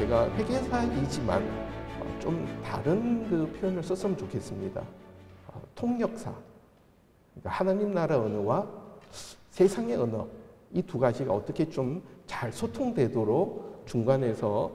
제가 회계사이지만 좀 다른 그 표현을 썼으면 좋겠습니다. 통역사, 그러니까 하나님 나라 언어와 세상의 언어, 이 두 가지가 어떻게 좀 잘 소통되도록 중간에서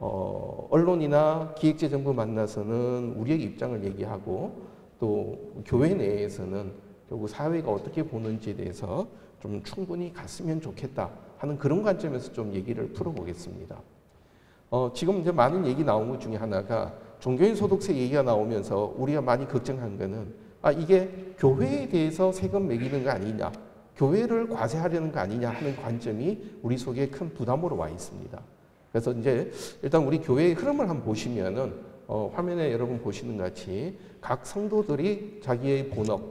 언론이나 기획재정부 만나서는 우리의 입장을 얘기하고 또 교회 내에서는 결국 사회가 어떻게 보는지에 대해서 좀 충분히 갔으면 좋겠다 하는 그런 관점에서 좀 얘기를 풀어보겠습니다. 지금 이제 많은 얘기 나온 것 중에 하나가 종교인 소득세 얘기가 나오면서 우리가 많이 걱정한 거는 이게 교회에 대해서 세금 매기는 거 아니냐, 교회를 과세하려는 거 아니냐 하는 관점이 우리 속에 큰 부담으로 와 있습니다. 그래서 이제 일단 우리 교회의 흐름을 한번 보시면은 화면에 여러분 보시는 같이 각 성도들이 자기의 본업,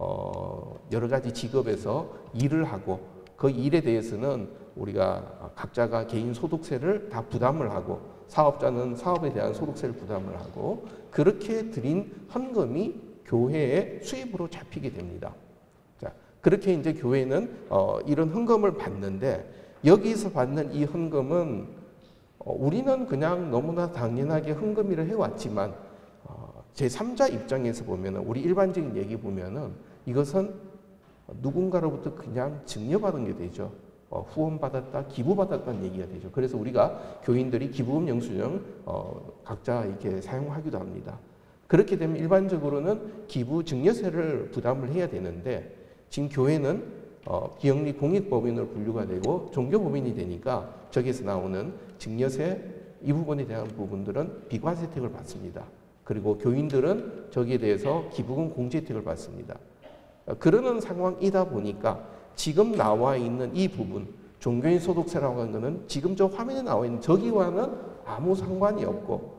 여러 가지 직업에서 일을 하고 그 일에 대해서는 우리가 각자가 개인 소득세를 다 부담을 하고 사업자는 사업에 대한 소득세를 부담을 하고 그렇게 드린 헌금이 교회의 수입으로 잡히게 됩니다. 자, 그렇게 이제 교회는 이런 헌금을 받는데 여기서 받는 이 헌금은 우리는 그냥 너무나 당연하게 헌금일을 해왔지만 제3자 입장에서 보면 우리 일반적인 얘기 보면은 이것은 누군가로부터 그냥 증여받은 게 되죠. 후원받았다, 기부받았다는 얘기가 되죠. 그래서 우리가 교인들이 기부금 영수증 각자 이렇게 사용하기도 합니다. 그렇게 되면 일반적으로는 기부 증여세를 부담을 해야 되는데 지금 교회는 비영리 공익법인으로 분류가 되고 종교법인이 되니까 저기에서 나오는 증여세 이 부분에 대한 부분들은 비과세 혜택을 받습니다. 그리고 교인들은 저기에 대해서 기부금 공제 혜택을 받습니다. 그러는 상황이다 보니까 지금 나와 있는 이 부분 종교인 소득세라고 하는 것은 지금 저 화면에 나와 있는 저기와는 아무 상관이 없고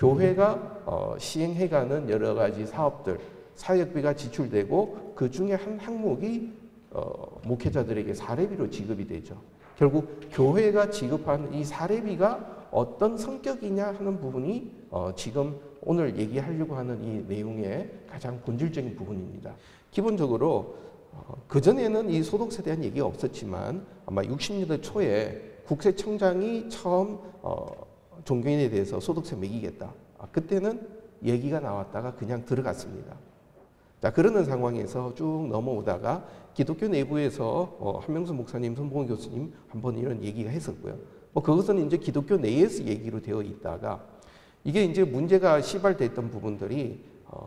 교회가 시행해가는 여러 가지 사업들 사역비가 지출되고 그 중에 한 항목이 목회자들에게 사례비로 지급이 되죠. 결국 교회가 지급하는 이 사례비가 어떤 성격이냐 하는 부분이 지금 오늘 얘기하려고 하는 이 내용의 가장 본질적인 부분입니다. 기본적으로 그전에는 이 소득세에 대한 얘기가 없었지만 아마 60년대 초에 국세청장이 처음 종교인에 대해서 소득세 매기겠다. 그때는 얘기가 나왔다가 그냥 들어갔습니다. 자, 그러는 상황에서 쭉 넘어오다가 기독교 내부에서 한명수 목사님, 손봉원 교수님 한번 이런 얘기가 했었고요. 그것은 이제 기독교 내에서 얘기로 되어 있다가 이게 이제 문제가 시발됐던 부분들이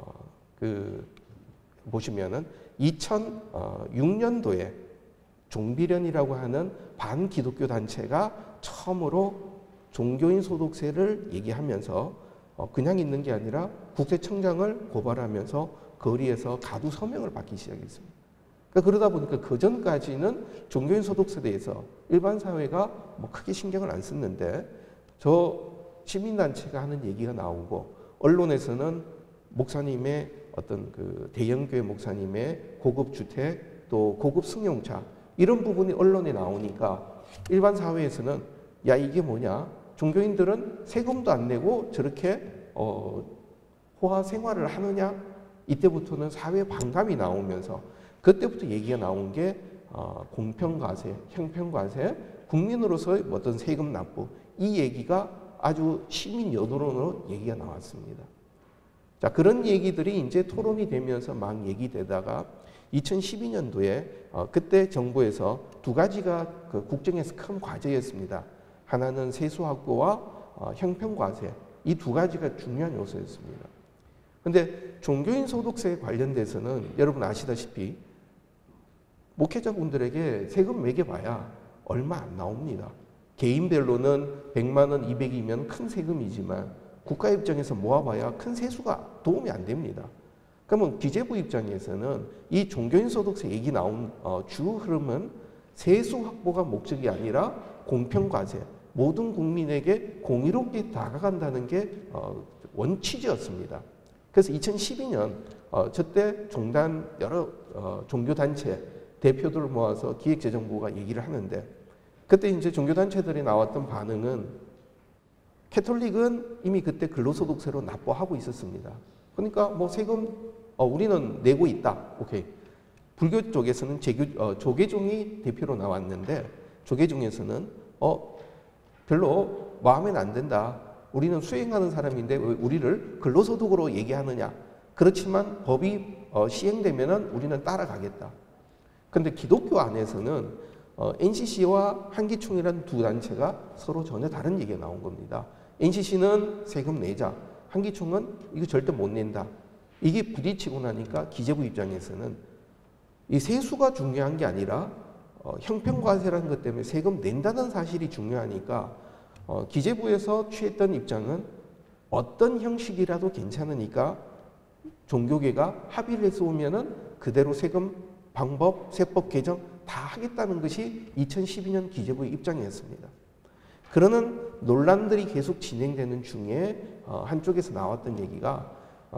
보시면은 2006년도에 종비련이라고 하는 반기독교 단체가 처음으로 종교인 소득세를 얘기하면서 그냥 있는 게 아니라 국세청장을 고발하면서 거리에서 가두 서명을 받기 시작했습니다. 그러다 보니까 그 전까지는 종교인 소득세에 대해서 일반 사회가 크게 신경을 안 썼는데 저 시민단체가 하는 얘기가 나오고 언론에서는 목사님의 어떤 그 대형교회 목사님의 고급 주택 또 고급 승용차 이런 부분이 언론에 나오니까 일반 사회에서는 야 이게 뭐냐 종교인들은 세금도 안 내고 저렇게 호화 생활을 하느냐 이때부터는 사회 반감이 나오면서 그때부터 얘기가 나온 게 공평과세, 형평과세, 국민으로서의 어떤 세금 납부 이 얘기가 아주 시민 여론으로 얘기가 나왔습니다. 자, 그런 얘기들이 이제 토론이 되면서 막 얘기되다가 2012년도에 그때 정부에서 두 가지가 그 국정에서 큰 과제였습니다. 하나는 세수 확보와 형평과세 이 두 가지가 중요한 요소였습니다. 그런데 종교인 소득세에 관련돼서는 여러분 아시다시피 목회자분들에게 세금 매겨봐야 얼마 안 나옵니다. 개인별로는 100만 원, 200이면 큰 세금이지만 국가 입장에서 모아봐야 큰 세수가 도움이 안 됩니다. 그러면 기재부 입장에서는 이 종교인 소득세 얘기 나온 주 흐름은 세수 확보가 목적이 아니라 공평과세, 모든 국민에게 공의롭게 다가간다는 게 원칙이었습니다. 그래서 2012년 저때 종단 여러 종교단체 대표들을 모아서 기획재정부가 얘기를 하는데 그때 이제 종교단체들이 나왔던 반응은 캐톨릭은 이미 그때 근로소득세로 납부하고 있었습니다. 그러니까 뭐 세금 우리는 내고 있다. 오케이. 불교 쪽에서는 조계종이 대표로 나왔는데 조계종에서는 별로 마음에는 안 든다. 우리는 수행하는 사람인데 왜 우리를 근로소득으로 얘기하느냐. 그렇지만 법이 시행되면은 우리는 따라가겠다. 그런데 기독교 안에서는 NCC와 한기총이라는 두 단체가 서로 전혀 다른 얘기가 나온 겁니다. NCC는 세금 내자, 한기총은 이거 절대 못 낸다. 이게 부딪히고 나니까 기재부 입장에서는 이 세수가 중요한 게 아니라 형평과세라는 것 때문에 세금 낸다는 사실이 중요하니까 기재부에서 취했던 입장은 어떤 형식이라도 괜찮으니까 종교계가 합의를 해서 오면은 그대로 세금 방법, 세법 개정 다 하겠다는 것이 2012년 기재부의 입장이었습니다. 그러는 논란들이 계속 진행되는 중에 한쪽에서 나왔던 얘기가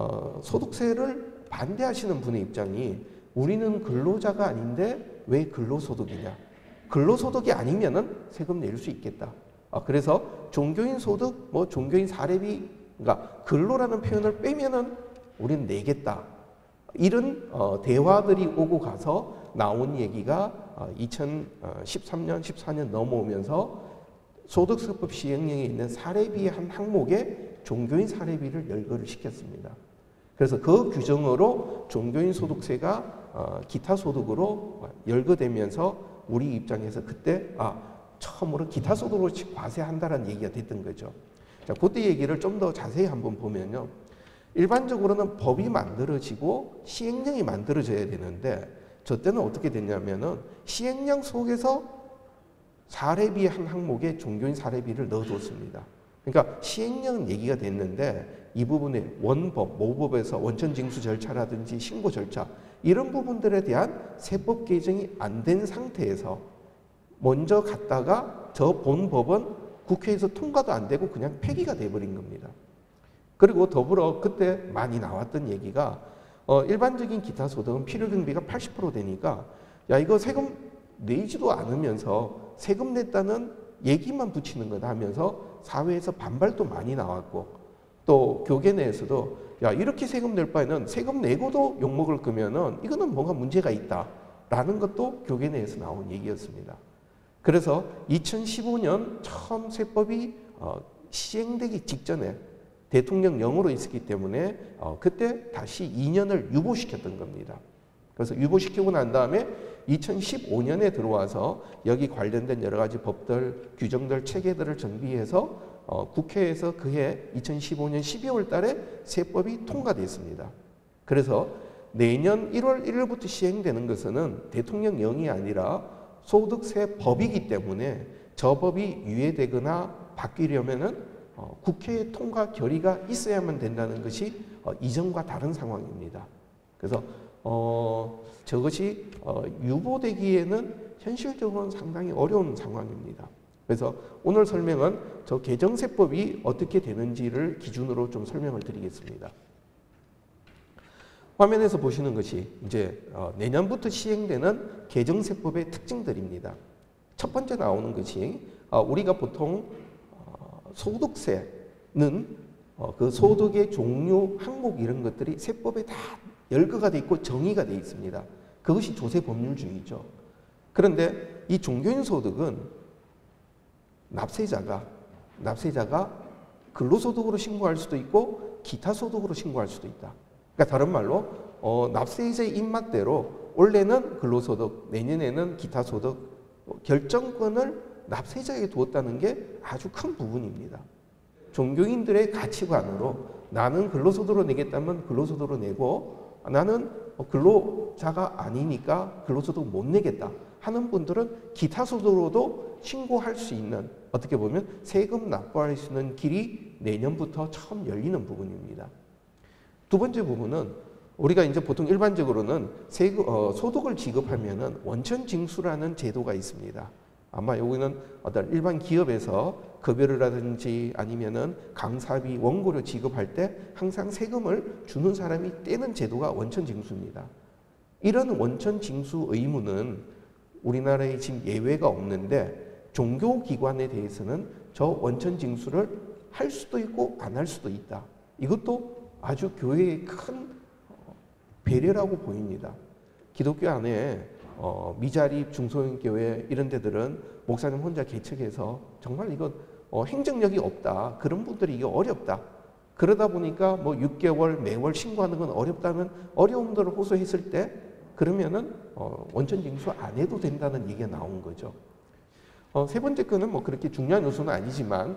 소득세를 반대하시는 분의 입장이 우리는 근로자가 아닌데 왜 근로소득이냐. 근로소득이 아니면은 세금 낼 수 있겠다. 그래서 종교인 소득, 종교인 사례비, 그러니까 근로라는 표현을 빼면은 우리는 내겠다. 이런 대화들이 오고 가서 나온 얘기가 2013년, 14년 넘어오면서 소득세법 시행령에 있는 사례비의 한 항목에 종교인 사례비를 열거를 시켰습니다. 그래서 그 규정으로 종교인 소득세가 기타 소득으로 열거되면서 우리 입장에서 그때 처음으로 기타 소득으로 과세한다라는 얘기가 됐던 거죠. 자, 그때 얘기를 좀 더 자세히 한번 보면요. 일반적으로는 법이 만들어지고 시행령이 만들어져야 되는데 저 때는 어떻게 됐냐면은 시행령 속에서 사례비의 한 항목에 종교인 사례비를 넣어뒀습니다. 그러니까 시행령은 얘기가 됐는데 이 부분에 원법, 모법에서 원천징수 절차라든지 신고 절차 이런 부분들에 대한 세법 개정이 안 된 상태에서 먼저 갔다가 저 본법은 국회에서 통과도 안 되고 그냥 폐기가 돼버린 겁니다. 그리고 더불어 그때 많이 나왔던 얘기가 일반적인 기타 소득은 필요경비가 80% 되니까 야 이거 세금 내지도 않으면서 세금 냈다는 얘기만 붙이는 거다 하면서 사회에서 반발도 많이 나왔고 또 교계 내에서도 야 이렇게 세금 낼 바에는 세금 내고도 욕먹을 거면은 이거는 뭔가 문제가 있다라는 것도 교계 내에서 나온 얘기였습니다. 그래서 2015년 처음 세법이 시행되기 직전에 대통령령으로 있었기 때문에 그때 다시 2년을 유보시켰던 겁니다. 그래서 유보시키고 난 다음에 2015년에 들어와서 여기 관련된 여러 가지 법들, 규정들, 체계들을 정비해서 국회에서 그해 2015년 12월 달에 세법이 통과됐습니다. 그래서 내년 1월 1일부터 시행되는 것은 대통령령이 아니라 소득세 법이기 때문에 저 법이 유예되거나 바뀌려면은 국회의 통과 결의가 있어야만 된다는 것이 이전과 다른 상황입니다. 그래서 저것이 유보되기에는 현실적으로는 상당히 어려운 상황입니다. 그래서 오늘 설명은 저 개정세법이 어떻게 되는지를 기준으로 좀 설명을 드리겠습니다. 화면에서 보시는 것이 이제 내년부터 시행되는 개정세법의 특징들입니다. 첫 번째 나오는 것이 우리가 보통 소득세는 그 소득의 종류, 항목 이런 것들이 세법에 다 열거가 돼 있고 정의가 돼 있습니다. 그것이 조세법률주의죠. 그런데 이 종교인 소득은 납세자가 근로소득으로 신고할 수도 있고 기타 소득으로 신고할 수도 있다. 그러니까 다른 말로 납세자의 입맛대로 올해는 근로소득, 내년에는 기타 소득 결정권을 납세자에게 두었다는 게 아주 큰 부분입니다. 종교인들의 가치관으로 나는 근로소득으로 내겠다면 근로소득으로 내고 나는 근로자가 아니니까 근로소득 못 내겠다 하는 분들은 기타 소득으로도 신고할 수 있는 어떻게 보면 세금 납부할 수 있는 길이 내년부터 처음 열리는 부분입니다. 두 번째 부분은 우리가 이제 보통 일반적으로는 소득을 지급하면은 원천징수라는 제도가 있습니다. 아마 여기는 어떤 일반 기업에서 급여라든지 아니면은 강사비, 원고료 지급할 때 항상 세금을 주는 사람이 떼는 제도가 원천징수입니다. 이런 원천징수 의무는 우리나라에 지금 예외가 없는데 종교기관에 대해서는 저 원천징수를 할 수도 있고 안 할 수도 있다. 이것도 아주 교회의 큰 배려라고 보입니다. 기독교 안에 미자립 중소형교회 이런 데들은 목사님 혼자 개척해서 정말 이거 행정력이 없다. 그런 분들이 이게 어렵다. 그러다 보니까 뭐 6개월 매월 신고하는 건 어렵다면 어려움들을 호소했을 때 그러면은 원천 징수 안 해도 된다는 얘기가 나온 거죠. 세 번째 거는 뭐 그렇게 중요한 요소는 아니지만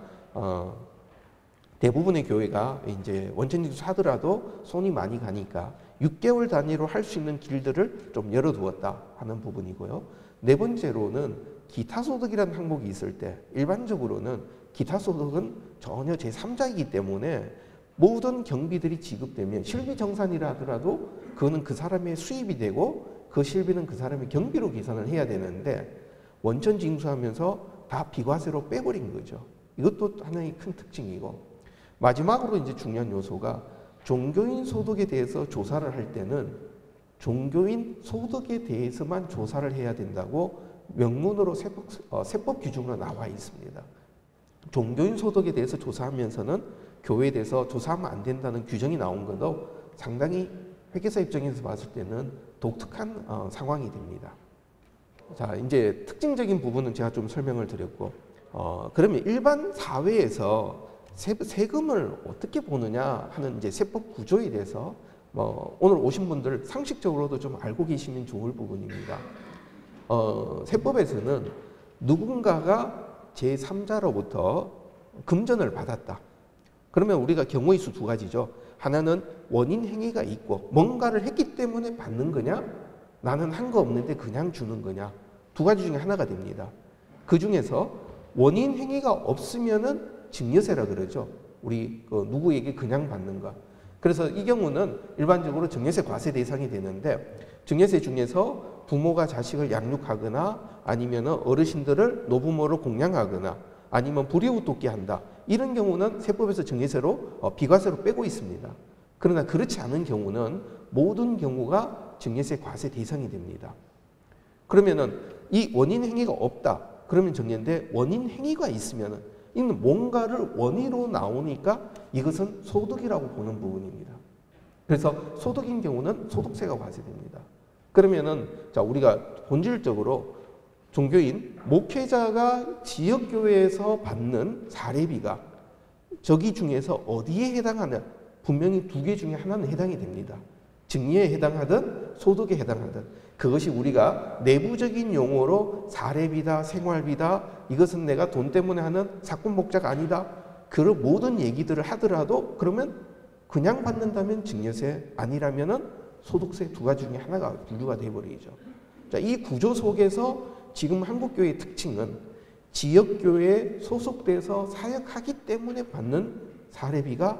대부분의 교회가 이제 원천 징수 하더라도 손이 많이 가니까 6개월 단위로 할 수 있는 길들을 좀 열어두었다 하는 부분이고요. 네 번째로는 기타 소득이라는 항목이 있을 때 일반적으로는 기타 소득은 전혀 제3자이기 때문에 모든 경비들이 지급되면 실비 정산이라 하더라도 그거는 그 사람의 수입이 되고 그 실비는 그 사람의 경비로 계산을 해야 되는데 원천 징수하면서 다 비과세로 빼버린 거죠. 이것도 하나의 큰 특징이고 마지막으로 이제 중요한 요소가 종교인 소득에 대해서 조사를 할 때는 종교인 소득에 대해서만 조사를 해야 된다고 명문으로 세법 규정으로 나와 있습니다. 종교인 소득에 대해서 조사하면서는 교회에 대해서 조사하면 안 된다는 규정이 나온 것도 상당히 회계사 입장에서 봤을 때는 독특한 상황이 됩니다. 자, 이제 특징적인 부분은 제가 좀 설명을 드렸고, 그러면 일반 사회에서 세금을 어떻게 보느냐 하는 이제 세법 구조에 대해서 오늘 오신 분들 상식적으로도 좀 알고 계시면 좋을 부분입니다. 세법에서는 누군가가 제3자로부터 금전을 받았다. 그러면 우리가 경우의 수 두 가지죠. 하나는 원인 행위가 있고 뭔가를 했기 때문에 받는 거냐, 나는 한 거 없는데 그냥 주는 거냐, 두 가지 중에 하나가 됩니다. 그 중에서 원인 행위가 없으면은 증여세라 그러죠. 우리 누구에게 그냥 받는 거. 그래서 이 경우는 일반적으로 증여세 과세 대상이 되는데 증여세 중에서 부모가 자식을 양육하거나 아니면 어르신들을 노부모로 공양하거나 아니면 불이웃 돕게 한다. 이런 경우는 세법에서 증여세로 비과세로 빼고 있습니다. 그러나 그렇지 않은 경우는 모든 경우가 증여세 과세 대상이 됩니다. 그러면은 이 원인 행위가 없다. 그러면 정리인데 원인 행위가 있으면은 이는 뭔가를 원인으로 나오니까 이것은 소득이라고 보는 부분입니다. 그래서 소득인 경우는 소득세가 과세됩니다. 그러면은 자 우리가 본질적으로 종교인 목회자가 지역교회에서 받는 사례비가 저기 중에서 어디에 해당하냐? 분명히 두 개 중에 하나는 해당이 됩니다. 증여에 해당하든 소득에 해당하든 그것이 우리가 내부적인 용어로 사례비다, 생활비다, 이것은 내가 돈 때문에 하는 사건 목적 아니다. 그런 모든 얘기들을 하더라도 그러면 그냥 받는다면 증여세 아니라면은 소득세 두 가지 중에 하나가 분류가 되어버리죠. 자, 이 구조 속에서 지금 한국교회의 특징은 지역교회에 소속돼서 사역하기 때문에 받는 사례비가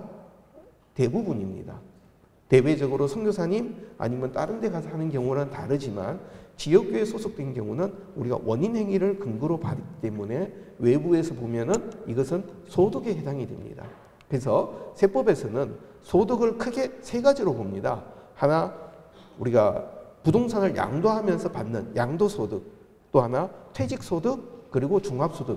대부분입니다. 대외적으로 선교사님 아니면 다른 데 가서 하는 경우는 다르지만 지역교회에 소속된 경우는 우리가 원인 행위를 근거로 받기 때문에 외부에서 보면은 이것은 소득에 해당이 됩니다. 그래서 세법에서는 소득을 크게 세 가지로 봅니다. 하나, 우리가 부동산을 양도하면서 받는 양도소득, 또 하나 퇴직소득, 그리고 종합소득.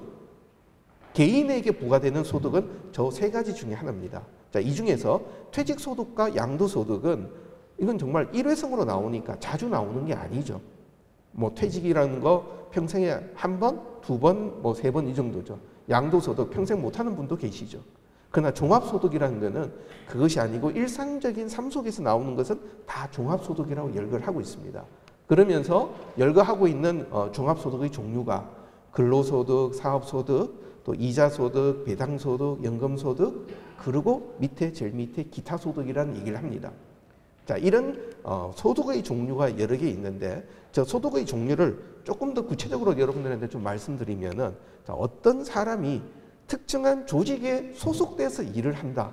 개인에게 부과되는 소득은 저 세 가지 중에 하나입니다. 자, 이 중에서 퇴직소득과 양도소득은 이건 정말 일회성으로 나오니까 자주 나오는 게 아니죠. 뭐 퇴직이라는 거 평생에 한 번, 두 번, 뭐 세 번 이 정도죠. 양도소득 평생 못하는 분도 계시죠. 그러나 종합소득이라는 것은 그것이 아니고 일상적인 삶 속에서 나오는 것은 다 종합소득이라고 열거를 하고 있습니다. 그러면서 열거하고 있는 종합소득의 종류가 근로소득, 사업소득, 또 이자소득, 배당소득, 연금소득, 그리고 밑에 제일 밑에 기타소득이라는 얘기를 합니다. 자, 이런 소득의 종류가 여러 개 있는데 저 소득의 종류를 조금 더 구체적으로 여러분들한테 좀 말씀드리면은 자, 어떤 사람이 특정한 조직에 소속돼서 일을 한다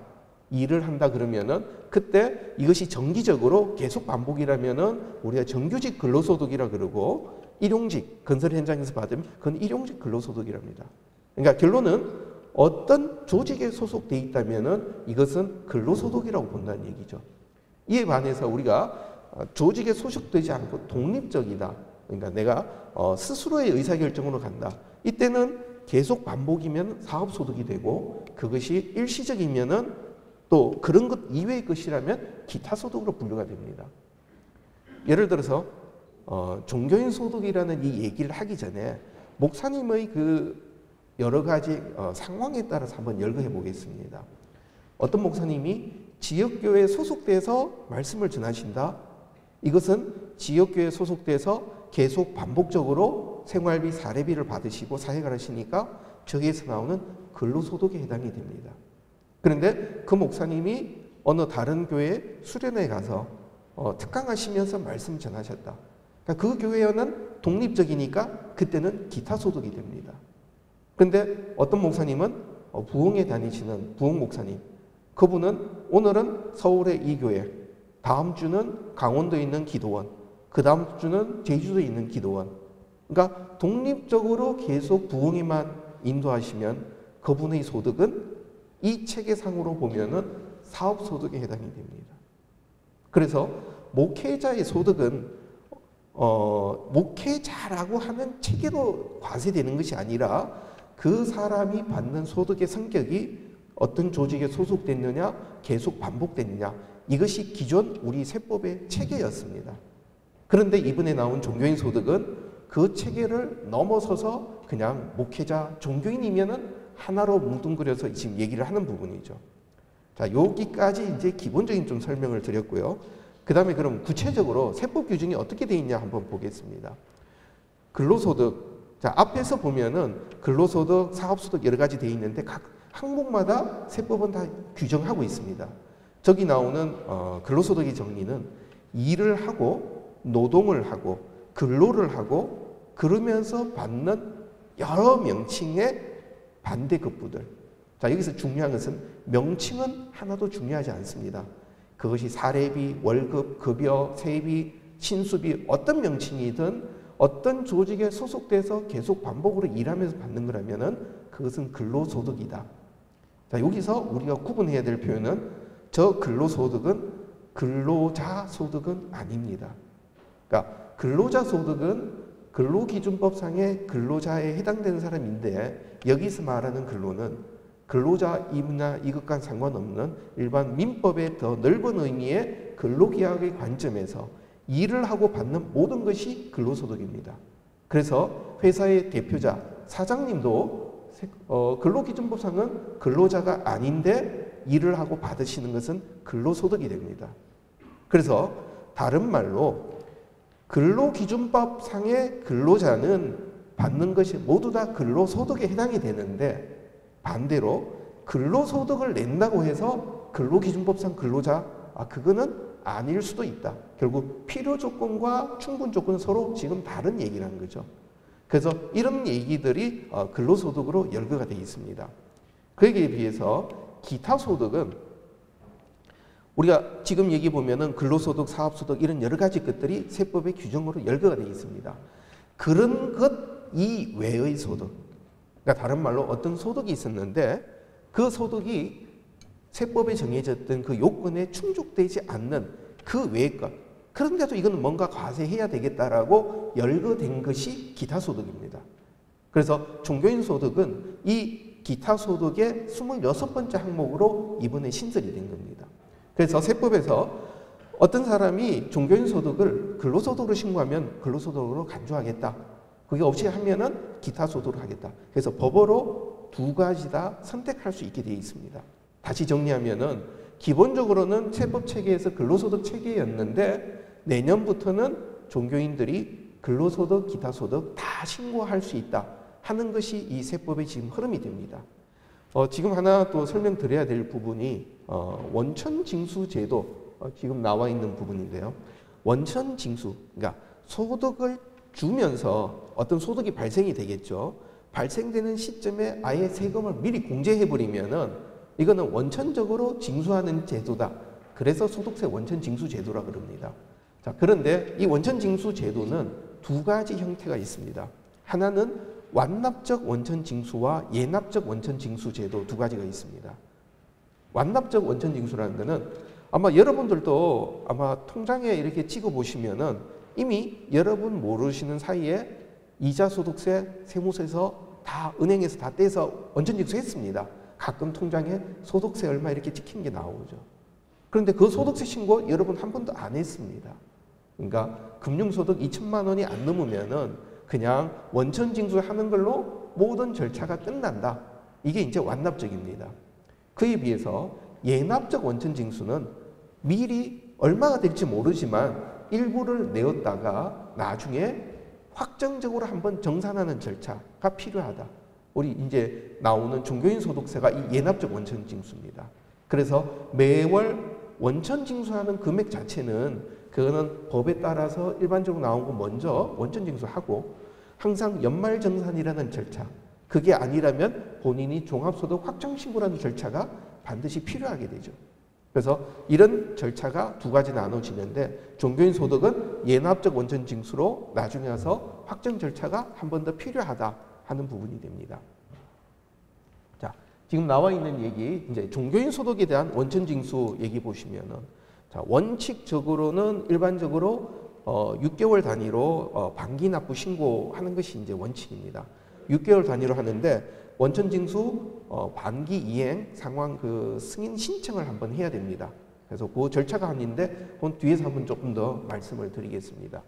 그러면은 그때 이것이 정기적으로 계속 반복이라면은 우리가 정규직 근로소득이라 그러고 일용직 건설 현장에서 받으면 그건 일용직 근로소득이랍니다. 그러니까 결론은 어떤 조직에 소속돼 있다면은 이것은 근로소득이라고 본다는 얘기죠. 이에 반해서 우리가 조직에 소속되지 않고 독립적이다. 그러니까 내가 스스로의 의사결정으로 간다. 이때는 계속 반복이면 사업소득이 되고 그것이 일시적이면은 또 그런 것 이외의 것이라면 기타소득으로 분류가 됩니다. 예를 들어서 종교인 소득이라는 이 얘기를 하기 전에 목사님의 그 여러 가지 상황에 따라서 한번 열거해 보겠습니다. 어떤 목사님이 지역교회에 소속돼서 말씀을 전하신다. 이것은 지역교회에 소속돼서 계속 반복적으로 생활비, 사례비를 받으시고 사역을 하시니까 저기에서 나오는 근로소득에 해당이 됩니다. 그런데 그 목사님이 어느 다른 교회에 수련회 가서 특강하시면서 말씀 전하셨다. 그러니까 그 교회는 독립적이니까 그때는 기타 소득이 됩니다. 그런데 어떤 목사님은 부흥에 다니시는 부흥 목사님, 그분은 오늘은 서울의 이 교회, 다음 주는 강원도에 있는 기도원, 그 다음 주는 제주도에 있는 기도원. 그러니까 독립적으로 계속 부흥에만 인도하시면 그분의 소득은 이 체계상으로 보면은 사업소득에 해당이 됩니다. 그래서 목회자의 소득은 목회자라고 하는 체계로 과세되는 것이 아니라 그 사람이 받는 소득의 성격이 어떤 조직에 소속됐느냐, 계속 반복됐느냐, 이것이 기존 우리 세법의 체계였습니다. 그런데 이번에 나온 종교인 소득은 그 체계를 넘어서서 그냥 목회자, 종교인이면은 하나로 뭉뚱그려서 지금 얘기를 하는 부분이죠. 자, 여기까지 이제 기본적인 좀 설명을 드렸고요. 그 다음에 그럼 구체적으로 세법 규정이 어떻게 되어 있냐 한번 보겠습니다. 근로소득. 자, 앞에서 보면은 근로소득, 사업소득 여러 가지 되어 있는데 각 항목마다 세법은 다 규정하고 있습니다. 저기 나오는 근로소득의 정리는 일을 하고 노동을 하고 근로를 하고 그러면서 받는 여러 명칭의 반대급부들. 자, 여기서 중요한 것은 명칭은 하나도 중요하지 않습니다. 그것이 사례비, 월급, 급여, 세비, 신수비 어떤 명칭이든 어떤 조직에 소속돼서 계속 반복으로 일하면서 받는 거라면은 그것은 근로소득이다. 자, 여기서 우리가 구분해야 될 표현은 저 근로소득은 근로자 소득은 아닙니다. 그러니까 근로자 소득은 근로기준법상의 근로자에 해당되는 사람인데 여기서 말하는 근로는 근로자임이나 이것과 상관없는 일반 민법의 더 넓은 의미의 근로계약의 관점에서 일을 하고 받는 모든 것이 근로소득입니다. 그래서 회사의 대표자, 사장님도 근로기준법상은 근로자가 아닌데 일을 하고 받으시는 것은 근로소득이 됩니다. 그래서 다른 말로 근로기준법상의 근로자는 받는 것이 모두 다 근로소득에 해당이 되는데 반대로 근로소득을 낸다고 해서 근로기준법상 근로자, 그거는 아닐 수도 있다. 결국 필요 조건과 충분 조건은 서로 지금 다른 얘기라는 거죠. 그래서 이런 얘기들이 근로소득으로 열거가 되어 있습니다. 그에 비해서 기타 소득은 우리가 지금 얘기 보면은 근로소득, 사업소득 이런 여러 가지 것들이 세법의 규정으로 열거가 되어 있습니다. 그런 것 이외의 소득, 그러니까 다른 말로 어떤 소득이 있었는데 그 소득이 세법에 정해졌던 그 요건에 충족되지 않는 그 외의 것, 그런데도 이건 뭔가 과세해야 되겠다라고 열거된 것이 기타 소득입니다. 그래서 종교인 소득은 이 기타 소득의 26번째 항목으로 이번에 신설이 된 겁니다. 그래서 세법에서 어떤 사람이 종교인 소득을 근로소득으로 신고하면 근로소득으로 간주하겠다. 그게 없이 하면은 기타 소득으로 하겠다. 그래서 법으로 두 가지 다 선택할 수 있게 되어 있습니다. 다시 정리하면은 기본적으로는 세법 체계에서 근로소득 체계였는데 내년부터는 종교인들이 근로소득, 기타 소득 다 신고할 수 있다 하는 것이 이 세법의 지금 흐름이 됩니다. 지금 하나 또 설명드려야 될 부분이 원천징수제도 지금 나와 있는 부분인데요. 원천징수, 그러니까 소득을 주면서 어떤 소득이 발생이 되겠죠. 발생되는 시점에 아예 세금을 미리 공제해버리면은 이거는 원천적으로 징수하는 제도다. 그래서 소득세 원천징수제도라 그럽니다. 자, 그런데 이 원천징수제도는 두 가지 형태가 있습니다. 하나는 완납적 원천징수와 예납적 원천징수제도 두 가지가 있습니다. 완납적 원천징수라는 것은 아마 여러분들도 아마 통장에 이렇게 찍어보시면은 이미 여러분 모르시는 사이에 이자소득세, 세무서에서 다 은행에서 다 떼서 원천징수했습니다. 가끔 통장에 소득세 얼마 이렇게 찍힌 게 나오죠. 그런데 그 소득세 신고 여러분 한 번도 안 했습니다. 그러니까 금융소득 2천만 원이 안 넘으면은 그냥 원천 징수하는 걸로 모든 절차가 끝난다. 이게 이제 완납적입니다. 그에 비해서 예납적 원천 징수는 미리 얼마가 될지 모르지만 일부를 내었다가 나중에 확정적으로 한번 정산하는 절차가 필요하다. 우리 이제 나오는 종교인 소득세가 이 예납적 원천 징수입니다. 그래서 매월 원천 징수하는 금액 자체는 그거는 법에 따라서 일반적으로 나온 거 먼저 원천 징수하고 항상 연말 정산이라는 절차, 그게 아니라면 본인이 종합소득 확정신고라는 절차가 반드시 필요하게 되죠. 그래서 이런 절차가 두 가지 나눠지는데 종교인 소득은 예납적 원천 징수로 나중에 와서 확정 절차가 한 번 더 필요하다 하는 부분이 됩니다. 자, 지금 나와 있는 얘기 이제 종교인 소득에 대한 원천 징수 얘기 보시면은 자, 원칙적으로는 일반적으로 6개월 단위로 반기 납부 신고하는 것이 이제 원칙입니다. 6개월 단위로 하는데 원천 징수 반기 이행 상환 그 승인 신청을 한번 해야 됩니다. 그래서 그 절차가 아닌데 그건 뒤에서 한번 조금 더 말씀을 드리겠습니다.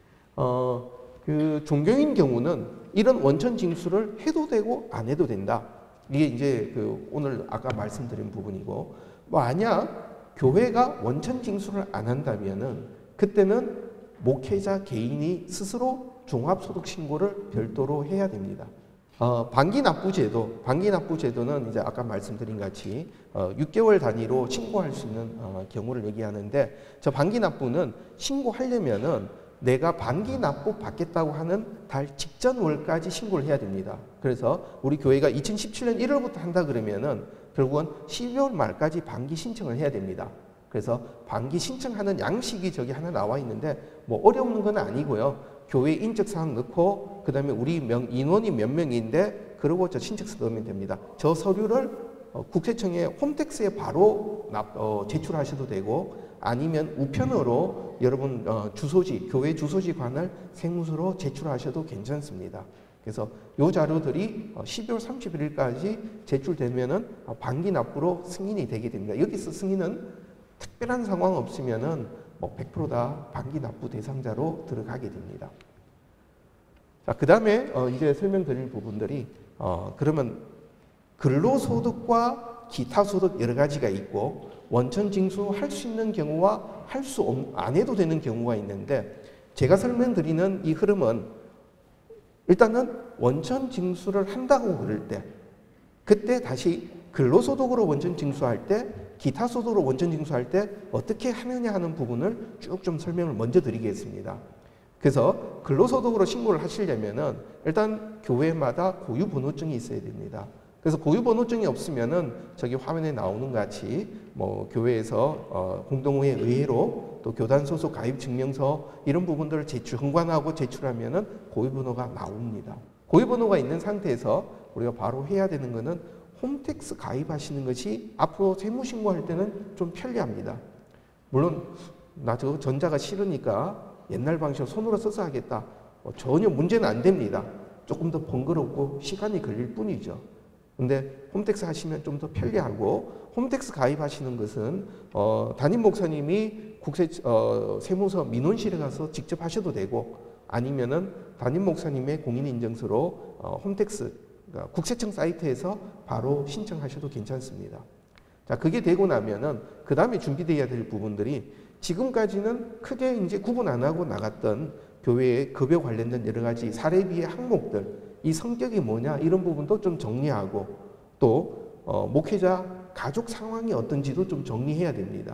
그 종교인 경우는 이런 원천 징수를 해도 되고 안 해도 된다. 이게 이제 그 오늘 아까 말씀드린 부분이고, 만약 교회가 원천 징수를 안 한다면은 그때는 목회자 개인이 스스로 종합소득 신고를 별도로 해야 됩니다. 반기 납부제도는 이제 아까 말씀드린 같이 6개월 단위로 신고할 수 있는 경우를 얘기하는데, 저 반기 납부는 신고하려면은 내가 반기 납부 받겠다고 하는 달 직전 월까지 신고를 해야 됩니다. 그래서 우리 교회가 2017년 1월부터 한다 그러면은 결국은 12월 말까지 반기 신청을 해야 됩니다. 그래서 반기 신청하는 양식이 저기 하나 나와 있는데 뭐 어려운 건 아니고요. 교회 인적사항 넣고 그다음에 우리 인원이 몇 명인데 그러고 저 신청서 넣으면 됩니다. 저 서류를 국세청에 홈택스에 바로 제출하셔도 되고, 아니면 우편으로 여러분 주소지, 교회 주소지 관할 세무서로 제출하셔도 괜찮습니다. 그래서 이 자료들이 12월 31일까지 제출되면은 반기 납부로 승인이 되게 됩니다. 여기서 승인은 특별한 상황 없으면은 뭐 100% 다 반기 납부 대상자로 들어가게 됩니다. 자, 그 다음에 이제 설명드릴 부분들이 그러면 근로소득과 기타 소득 여러 가지가 있고 원천 징수할 수 있는 경우와 안 해도 되는 경우가 있는데, 제가 설명드리는 이 흐름은 일단은 원천 징수를 한다고 그럴 때 그때 다시 근로소득으로 원천 징수할 때 기타 소득으로 원천 징수할 때 어떻게 하느냐 하는 부분을 쭉 좀 설명을 먼저 드리겠습니다. 그래서 근로소득으로 신고를 하시려면은 일단 교회마다 고유번호증이 있어야 됩니다. 그래서 고유번호증이 없으면은 저기 화면에 나오는 것 같이 뭐 교회에서 공동회 의회로 또 교단 소속 가입 증명서 이런 부분들을 현관하고 제출하면은 고유번호가 나옵니다. 고유번호가 있는 상태에서 우리가 바로 해야 되는 거는 홈택스 가입하시는 것이 앞으로 세무신고할 때는 좀 편리합니다. 물론 나 저 전자가 싫으니까 옛날 방식으로 손으로 써서 하겠다. 전혀 문제는 안 됩니다. 조금 더 번거롭고 시간이 걸릴 뿐이죠. 근데 홈택스 하시면 좀 더 편리하고, 홈택스 가입하시는 것은 담임 목사님이 세무서 민원실에 가서 직접 하셔도 되고, 아니면은 담임 목사님의 공인인증서로 홈택스 그러니까 국세청 사이트에서 바로 신청하셔도 괜찮습니다. 자, 그게 되고 나면은 그 다음에 준비되어야 될 부분들이 지금까지는 크게 이제 구분 안 하고 나갔던 교회의 급여 관련된 여러 가지 사례비의 항목들, 이 성격이 뭐냐 이런 부분도 좀 정리하고, 또 목회자 가족 상황이 어떤지도 좀 정리해야 됩니다.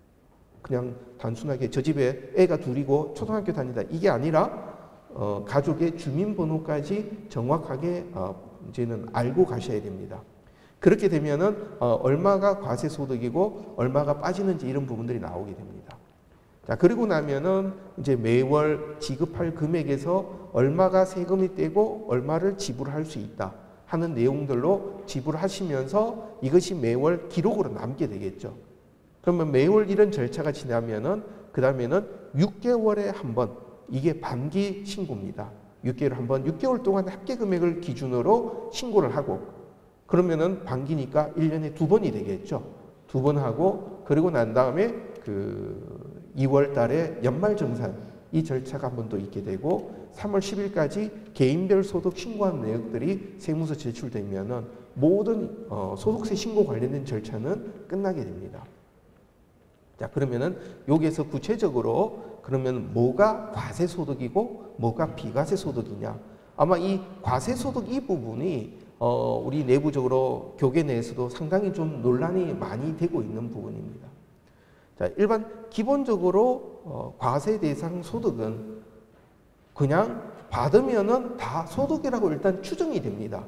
그냥 단순하게 저 집에 애가 둘이고 초등학교 다니다 이게 아니라 가족의 주민번호까지 정확하게 이제는 알고 가셔야 됩니다. 그렇게 되면은 얼마가 과세소득이고 얼마가 빠지는지 이런 부분들이 나오게 됩니다. 자, 그리고 나면은 이제 매월 지급할 금액에서 얼마가 세금이 떼고 얼마를 지불할 수 있다 하는 내용들로 지불하시면서 이것이 매월 기록으로 남게 되겠죠. 그러면 매월 이런 절차가 지나면은 그 다음에는 6개월에 한 번, 이게 반기 신고입니다. 6개월 한 번, 6개월 동안 합계 금액을 기준으로 신고를 하고, 그러면은 반기니까 1년에 2번이 되겠죠. 2번 하고, 그리고 난 다음에 그 2월 달에 연말정산 이 절차가 한 번 더 있게 되고, 3월 10일까지 개인별 소득 신고한 내역들이 세무서 제출되면은 모든 소득세 신고 관련된 절차는 끝나게 됩니다. 자, 그러면은 여기에서 구체적으로 그러면 뭐가 과세소득이고 뭐가 비과세소득이냐? 아마 이 과세소득 이 부분이 우리 내부적으로 교계 내에서도 상당히 좀 논란이 많이 되고 있는 부분입니다. 자, 일반 기본적으로 과세 대상 소득은 그냥 받으면은 다 소득이라고 일단 추정이 됩니다.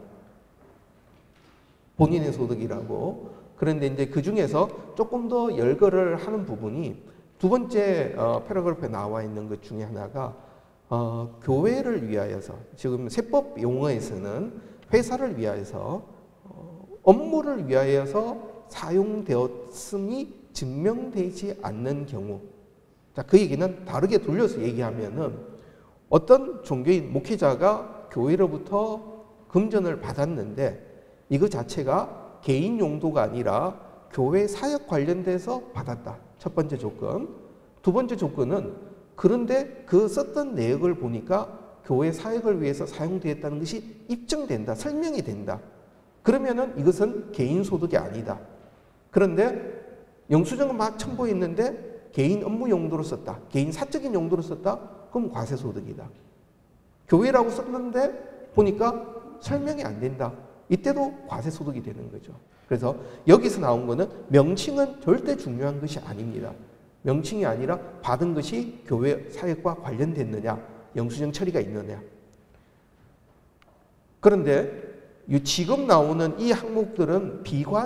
본인의 소득이라고. 그런데 이제 그 중에서 조금 더 열거를 하는 부분이 두 번째 패러그래프에 나와 있는 것 중에 하나가 교회를 위하여서, 지금 세법 용어에서는 회사를 위하여서 업무를 위하여서 사용되었음이 증명되지 않는 경우. 자, 그 얘기는 다르게 돌려서 얘기하면은 어떤 종교인 목회자가 교회로부터 금전을 받았는데 이거 자체가 개인 용도가 아니라 교회 사역 관련돼서 받았다. 첫 번째 조건. 두 번째 조건은 그런데 그 썼던 내역을 보니까 교회 사역을 위해서 사용되었다는 것이 입증된다. 설명이 된다. 그러면은 이것은 개인 소득이 아니다. 그런데 영수증을 막 첨부했는데 개인 업무 용도로 썼다. 개인 사적인 용도로 썼다. 그럼 과세소득이다. 교회라고 썼는데 보니까 설명이 안 된다. 이때도 과세소득이 되는 거죠. 그래서 여기서 나온 거는 명칭은 절대 중요한 것이 아닙니다. 명칭이 아니라 받은 것이 교회 사역과 관련됐느냐, 영수증 처리가 있느냐. 그런데 지금 나오는 이 항목들은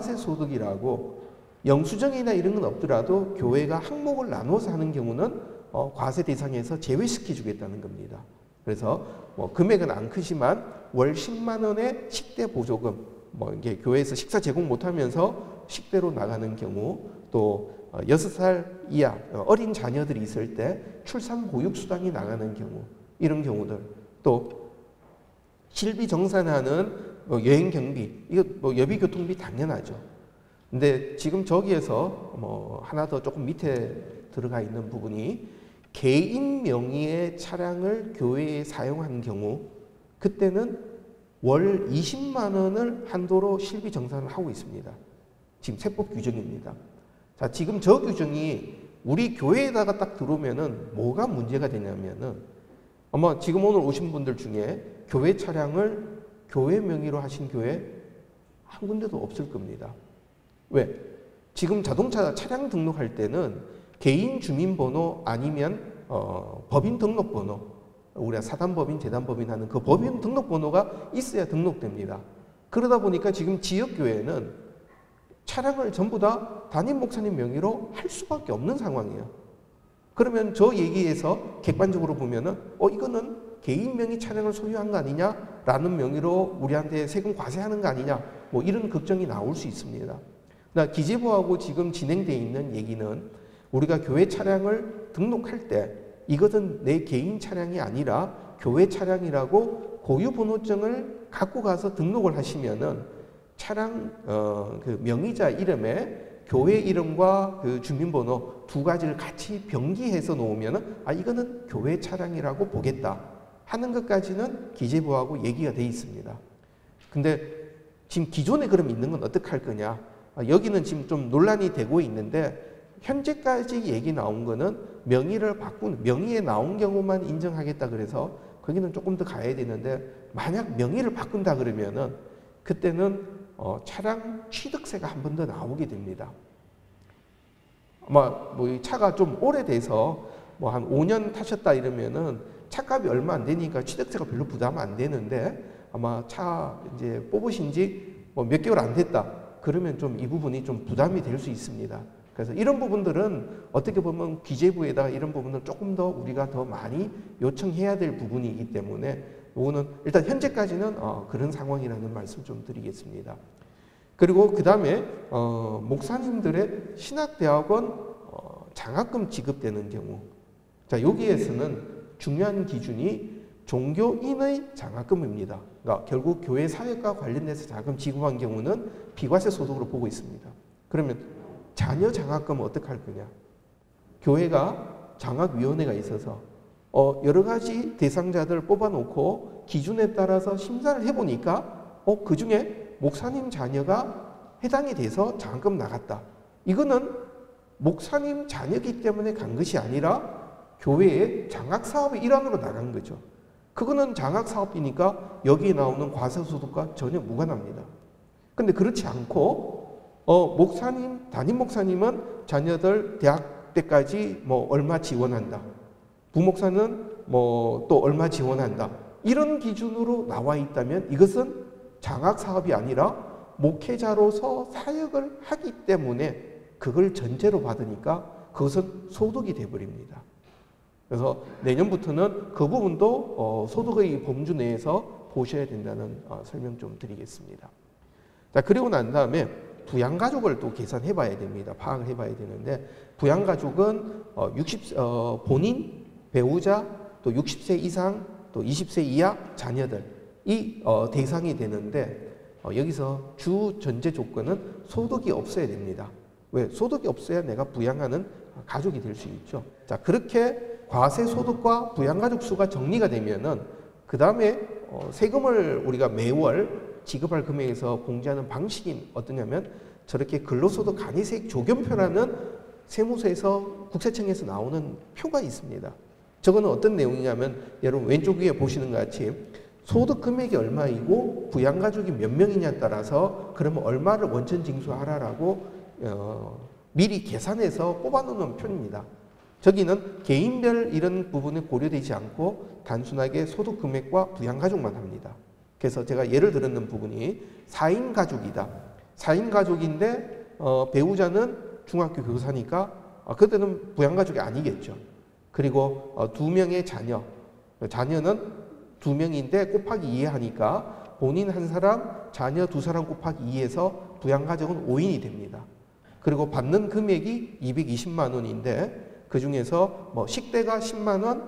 비과세소득이라고 영수증이나 이런 건 없더라도 교회가 항목을 나눠서 하는 경우는 과세 대상에서 제외시켜 주겠다는 겁니다. 그래서 금액은 안 크지만 월 10만 원의 식대 보조금, 이게 교회에서 식사 제공 못하면서 식대로 나가는 경우, 또 6살 이하 어린 자녀들이 있을 때 출산 보육 수당이 나가는 경우, 이런 경우들, 또 실비 정산하는 여행 경비, 이거 여비 교통비 당연하죠. 근데 지금 저기에서 하나 더 조금 밑에 들어가 있는 부분이 개인 명의의 차량을 교회에 사용한 경우, 그때는 월 20만 원을 한도로 실비 정산을 하고 있습니다. 지금 세법 규정입니다. 자, 지금 저 규정이 우리 교회에다가 딱 들어오면은 뭐가 문제가 되냐면은 아마 지금 오늘 오신 분들 중에 교회 차량을 교회 명의로 하신 교회 한 군데도 없을 겁니다. 왜? 지금 자동차 차량 등록할 때는 개인 주민번호 아니면 법인 등록번호, 우리가 사단법인, 재단법인 하는 그 법인 등록번호가 있어야 등록됩니다. 그러다 보니까 지금 지역교회는 차량을 전부 다 담임 목사님 명의로 할 수밖에 없는 상황이에요. 그러면 저 얘기에서 객관적으로 보면은 이거는 개인 명의 차량을 소유한 거 아니냐라는 명의로 우리한테 세금 과세하는 거 아니냐, 이런 걱정이 나올 수 있습니다. 기재부하고 지금 진행되어 있는 얘기는 우리가 교회 차량을 등록할 때 이것은 내 개인 차량이 아니라 교회 차량이라고 고유번호증을 갖고 가서 등록을 하시면은 차량 그 명의자 이름에 교회 이름과 그 주민번호 두 가지를 같이 병기해서 놓으면은 이거는 교회 차량이라고 보겠다 하는 것까지는 기재부하고 얘기가 돼 있습니다. 근데 지금 기존에 그럼 있는 건 어떻게 할 거냐? 여기는 지금 좀 논란이 되고 있는데 현재까지 얘기 나온 거는 명의를 바꾸는, 명의에 나온 경우만 인정하겠다 그래서 거기는 조금 더 가야 되는데, 만약 명의를 바꾼다 그러면은 그때는 차량 취득세가 한 번 더 나오게 됩니다. 아마 이 차가 좀 오래돼서 한 5년 타셨다 이러면은 차값이 얼마 안 되니까 취득세가 별로 부담 안 되는데, 아마 차 이제 뽑으신 지 몇 개월 안 됐다 그러면 좀 이 부분이 좀 부담이 될 수 있습니다. 그래서 이런 부분들은 어떻게 보면 기재부에다가 이런 부분을 조금 더 우리가 더 많이 요청해야 될 부분이기 때문에 이거는 일단 현재까지는 그런 상황이라는 말씀 좀 드리겠습니다. 그리고 그 다음에 목사님들의 신학대학원 장학금 지급되는 경우, 자, 여기에서는 중요한 기준이 종교인의 장학금입니다. 그러니까 결국 교회 사역과 관련돼서 장학금 지급한 경우는 비과세 소득으로 보고 있습니다. 그러면 자녀 장학금은 어떻게 할 거냐? 교회가 장학위원회가 있어서 여러 가지 대상자들 뽑아놓고 기준에 따라서 심사를 해보니까 그 중에 목사님 자녀가 해당이 돼서 장학금 나갔다. 이거는 목사님 자녀이기 때문에 간 것이 아니라 교회의 장학사업의 일환으로 나간 거죠. 그거는 장학사업이니까 여기에 나오는 과세소득과 전혀 무관합니다. 근데 그렇지 않고 목사님, 담임 목사님은 자녀들 대학 때까지 뭐 얼마 지원한다. 부목사는 뭐 또 얼마 지원한다. 이런 기준으로 나와 있다면 이것은 장학사업이 아니라 목회자로서 사역을 하기 때문에 그걸 전제로 받으니까 그것은 소득이 돼버립니다. 그래서 내년부터는 그 부분도 소득의 범주 내에서 보셔야 된다는 설명 좀 드리겠습니다. 자, 그리고 난 다음에 부양가족을 또 계산해 봐야 됩니다. 파악을 해 봐야 되는데, 부양가족은 본인, 배우자, 또 60세 이상, 또 20세 이하 자녀들이 대상이 되는데, 여기서 주 전제 조건은 소득이 없어야 됩니다. 왜? 소득이 없어야 내가 부양하는 가족이 될 수 있죠. 자, 그렇게 과세 소득과 부양가족 수가 정리가 되면은 그 다음에 세금을 우리가 매월 지급할 금액에서 공제하는 방식이 어떠냐면, 저렇게 근로소득 간이세액 조견표라는 세무서에서 국세청에서 나오는 표가 있습니다. 저거는 어떤 내용이냐면, 여러분 왼쪽 위에 보시는 것 같이 소득 금액이 얼마이고 부양가족이 몇 명이냐에 따라서 그러면 얼마를 원천 징수하라라고 미리 계산해서 뽑아놓는 표입니다. 저기는 개인별 이런 부분이 고려되지 않고 단순하게 소득 금액과 부양가족만 합니다. 그래서 제가 예를 들었는 부분이 4인 가족이다. 4인 가족인데 배우자는 중학교 교사니까 그때는 부양가족이 아니겠죠. 그리고 2명의 자녀는 2명인데 곱하기 2 하니까 본인 한 사람, 자녀 2사람 곱하기 2에서 부양가족은 5인이 됩니다. 그리고 받는 금액이 220만 원인데 그 중에서 뭐 식대가 10만 원,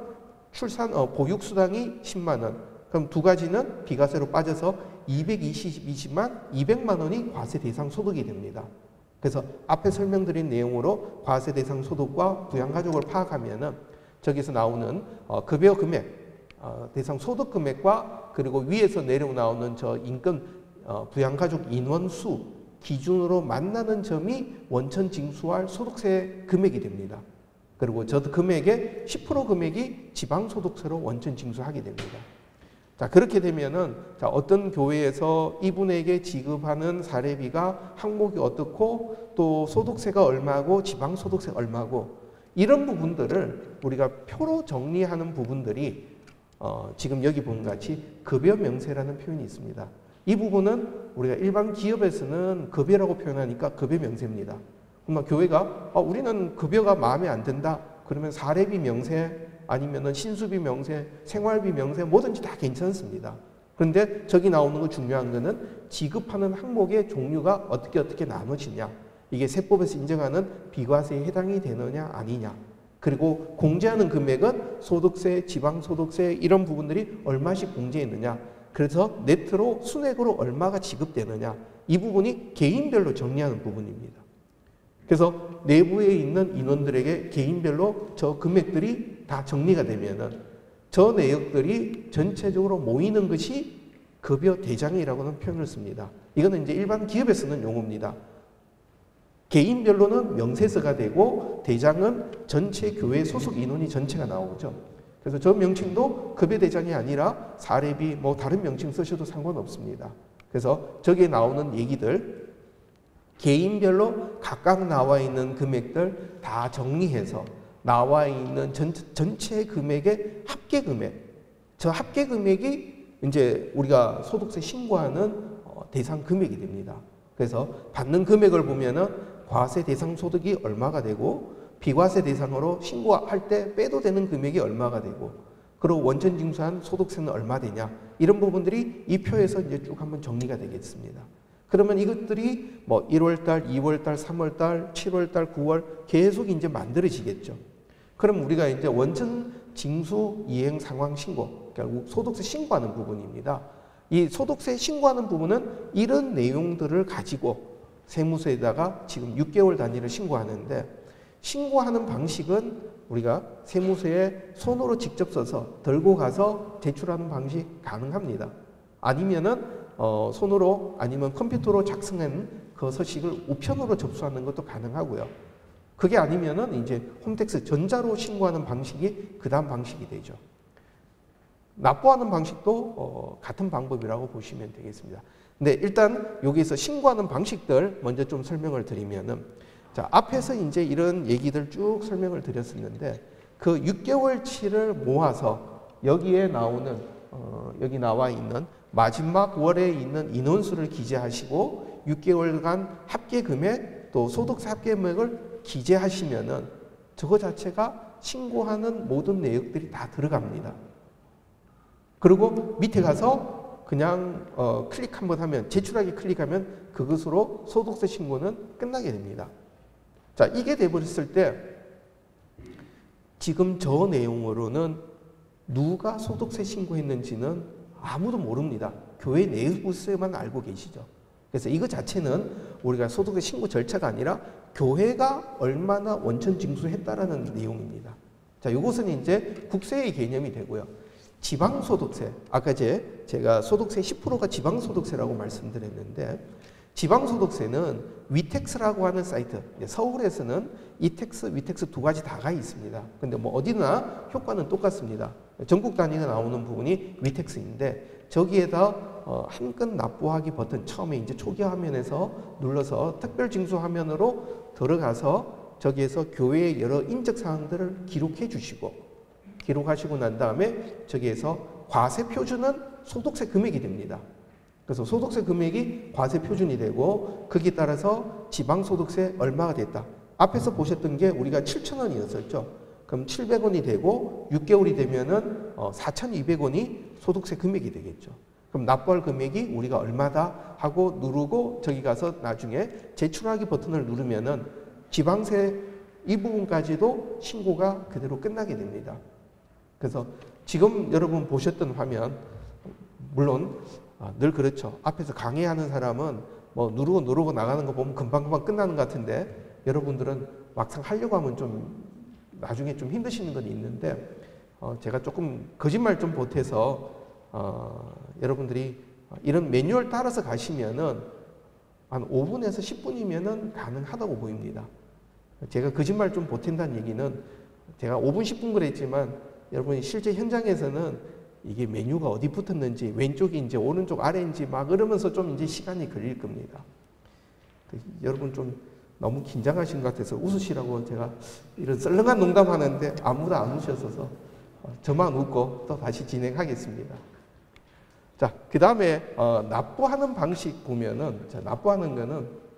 보육수당이 10만 원. 그럼 두 가지는 비과세로 빠져서 220이지만 200만 원이 과세 대상 소득이 됩니다. 그래서 앞에 설명드린 내용으로 과세 대상 소득과 부양가족을 파악하면은 저기서 나오는 급여 금액, 대상 소득 금액과 그리고 위에서 내려 나오는 저 인건 부양가족 인원수 기준으로 만나는 점이 원천 징수할 소득세 금액이 됩니다. 그리고 저 금액의 10% 금액이 지방소득세로 원천 징수하게 됩니다. 자, 그렇게 되면은 어떤 교회에서 이분에게 지급하는 사례비가 항목이 어떻고 또 소득세가 얼마고 지방소득세가 얼마고 이런 부분들을 우리가 표로 정리하는 부분들이 지금 여기 보는 것 같이 급여 명세라는 표현이 있습니다. 이 부분은 우리가 일반 기업에서는 급여라고 표현하니까 급여 명세입니다. 그러면 교회가 우리는 급여가 마음에 안 든다. 그러면 사례비 명세 아니면은 신수비 명세, 생활비 명세 뭐든지 다 괜찮습니다. 그런데 저기 나오는 거 중요한 거는 지급하는 항목의 종류가 어떻게 나눠지냐. 이게 세법에서 인정하는 비과세에 해당이 되느냐 아니냐. 그리고 공제하는 금액은 소득세, 지방소득세 이런 부분들이 얼마씩 공제했느냐. 그래서 네트로 순액으로 얼마가 지급되느냐. 이 부분이 개인별로 정리하는 부분입니다. 그래서 내부에 있는 인원들에게 개인별로 저 금액들이 다 정리가 되면은 저 내역들이 전체적으로 모이는 것이 급여 대장이라고는 표현을 씁니다. 이거는 이제 일반 기업에 쓰는 용어입니다. 개인별로는 명세서가 되고 대장은 전체 교회 소속 인원이 전체가 나오죠. 그래서 저 명칭도 급여 대장이 아니라 사례비 뭐 다른 명칭 쓰셔도 상관없습니다. 그래서 저기에 나오는 얘기들 개인별로 각각 나와 있는 금액들 다 정리해서 나와 있는 전체 금액의 합계 금액, 저 합계 금액이 이제 우리가 소득세 신고하는 대상 금액이 됩니다. 그래서 받는 금액을 보면은 과세 대상 소득이 얼마가 되고 비과세 대상으로 신고할 때 빼도 되는 금액이 얼마가 되고 그리고 원천 징수한 소득세는 얼마 되냐 이런 부분들이 이 표에서 이제 쭉 한번 정리가 되겠습니다. 그러면 이것들이 뭐 1월달, 2월달, 3월달, 7월달, 9월 계속 이제 만들어지겠죠. 그럼 우리가 이제 원천 징수 이행 상황 신고, 결국 소득세 신고하는 부분입니다. 이 소득세 신고하는 부분은 이런 내용들을 가지고 세무서에다가 지금 6개월 단위를 신고하는데 신고하는 방식은 우리가 세무서에 손으로 직접 써서 들고 가서 제출하는 방식 가능합니다. 아니면은 손으로 아니면 컴퓨터로 작성한 그 서식을 우편으로 접수하는 것도 가능하고요. 그게 아니면은 이제 홈택스 전자로 신고하는 방식이 그 다음 방식이 되죠. 납부하는 방식도 같은 방법이라고 보시면 되겠습니다. 근데 일단 여기서 신고하는 방식들 먼저 좀 설명을 드리면은, 자, 앞에서 이제 이런 얘기들 쭉 설명을 드렸었는데, 그 6개월치를 모아서 여기에 나오는 여기 나와 있는 마지막 월에 있는 인원수를 기재하시고 6개월간 합계 금액 또 소득세 합계 금액을 기재하시면은 저거 자체가 신고하는 모든 내역들이 다 들어갑니다. 그리고 밑에 가서 그냥 클릭 한번 하면, 제출하기 클릭하면 그것으로 소득세 신고는 끝나게 됩니다. 자, 이게 돼버렸을 때 지금 저 내용으로는 누가 소득세 신고했는지는 아무도 모릅니다. 교회 내부에만 알고 계시죠. 그래서 이거 자체는 우리가 소득세 신고 절차가 아니라 교회가 얼마나 원천 징수했다라는 내용입니다. 자, 이것은 이제 국세의 개념이 되고요. 지방소득세, 아까 제가 소득세 10%가 지방소득세라고 말씀드렸는데, 지방소득세는 위택스라고 하는 사이트, 서울에서는 이택스, 위택스 두 가지 다가 있습니다. 근데 뭐 어디나 효과는 똑같습니다. 전국 단위가 나오는 부분이 위택스인데, 저기에다 한건 납부하기 버튼 처음에 이제 초기 화면에서 눌러서 특별징수 화면으로 들어가서 저기에서 교회의 여러 인적 사항들을 기록해 주시고, 기록하시고 난 다음에 저기에서 과세 표준은 소득세 금액이 됩니다. 그래서 소득세 금액이 과세 표준이 되고, 거기에 따라서 지방소득세 얼마가 됐다. 앞에서 보셨던 게 우리가 7,000원이었었죠. 그럼 700원이 되고 6개월이 되면은 4,200원이 소득세 금액이 되겠죠. 그럼 납부할 금액이 우리가 얼마다 하고 누르고 저기 가서 나중에 제출하기 버튼을 누르면은 지방세 이 부분까지도 신고가 그대로 끝나게 됩니다. 그래서 지금 여러분 보셨던 화면, 물론 늘 그렇죠. 앞에서 강의하는 사람은 뭐 누르고 나가는 거 보면 금방금방 끝나는 것 같은데, 여러분들은 막상 하려고 하면 좀 나중에 좀 힘드시는 건 있는데, 제가 조금 거짓말 좀 보태서 여러분들이 이런 매뉴얼 따라서 가시면은 한 5분에서 10분이면은 가능하다고 보입니다. 제가 거짓말 좀 보탠다는 얘기는, 제가 5분 10분 그랬지만 여러분이 실제 현장에서는 이게 메뉴가 어디 붙었는지, 왼쪽인지 오른쪽 아래인지 막 이러면서 좀 이제 시간이 걸릴 겁니다. 여러분 좀 너무 긴장하신 것 같아서 웃으시라고 제가 이런 썰렁한 농담하는데 아무도 안 웃으셔서 저만 웃고 또 다시 진행하겠습니다. 자, 그 다음에 납부하는 방식 보면은, 자, 납부하는 거는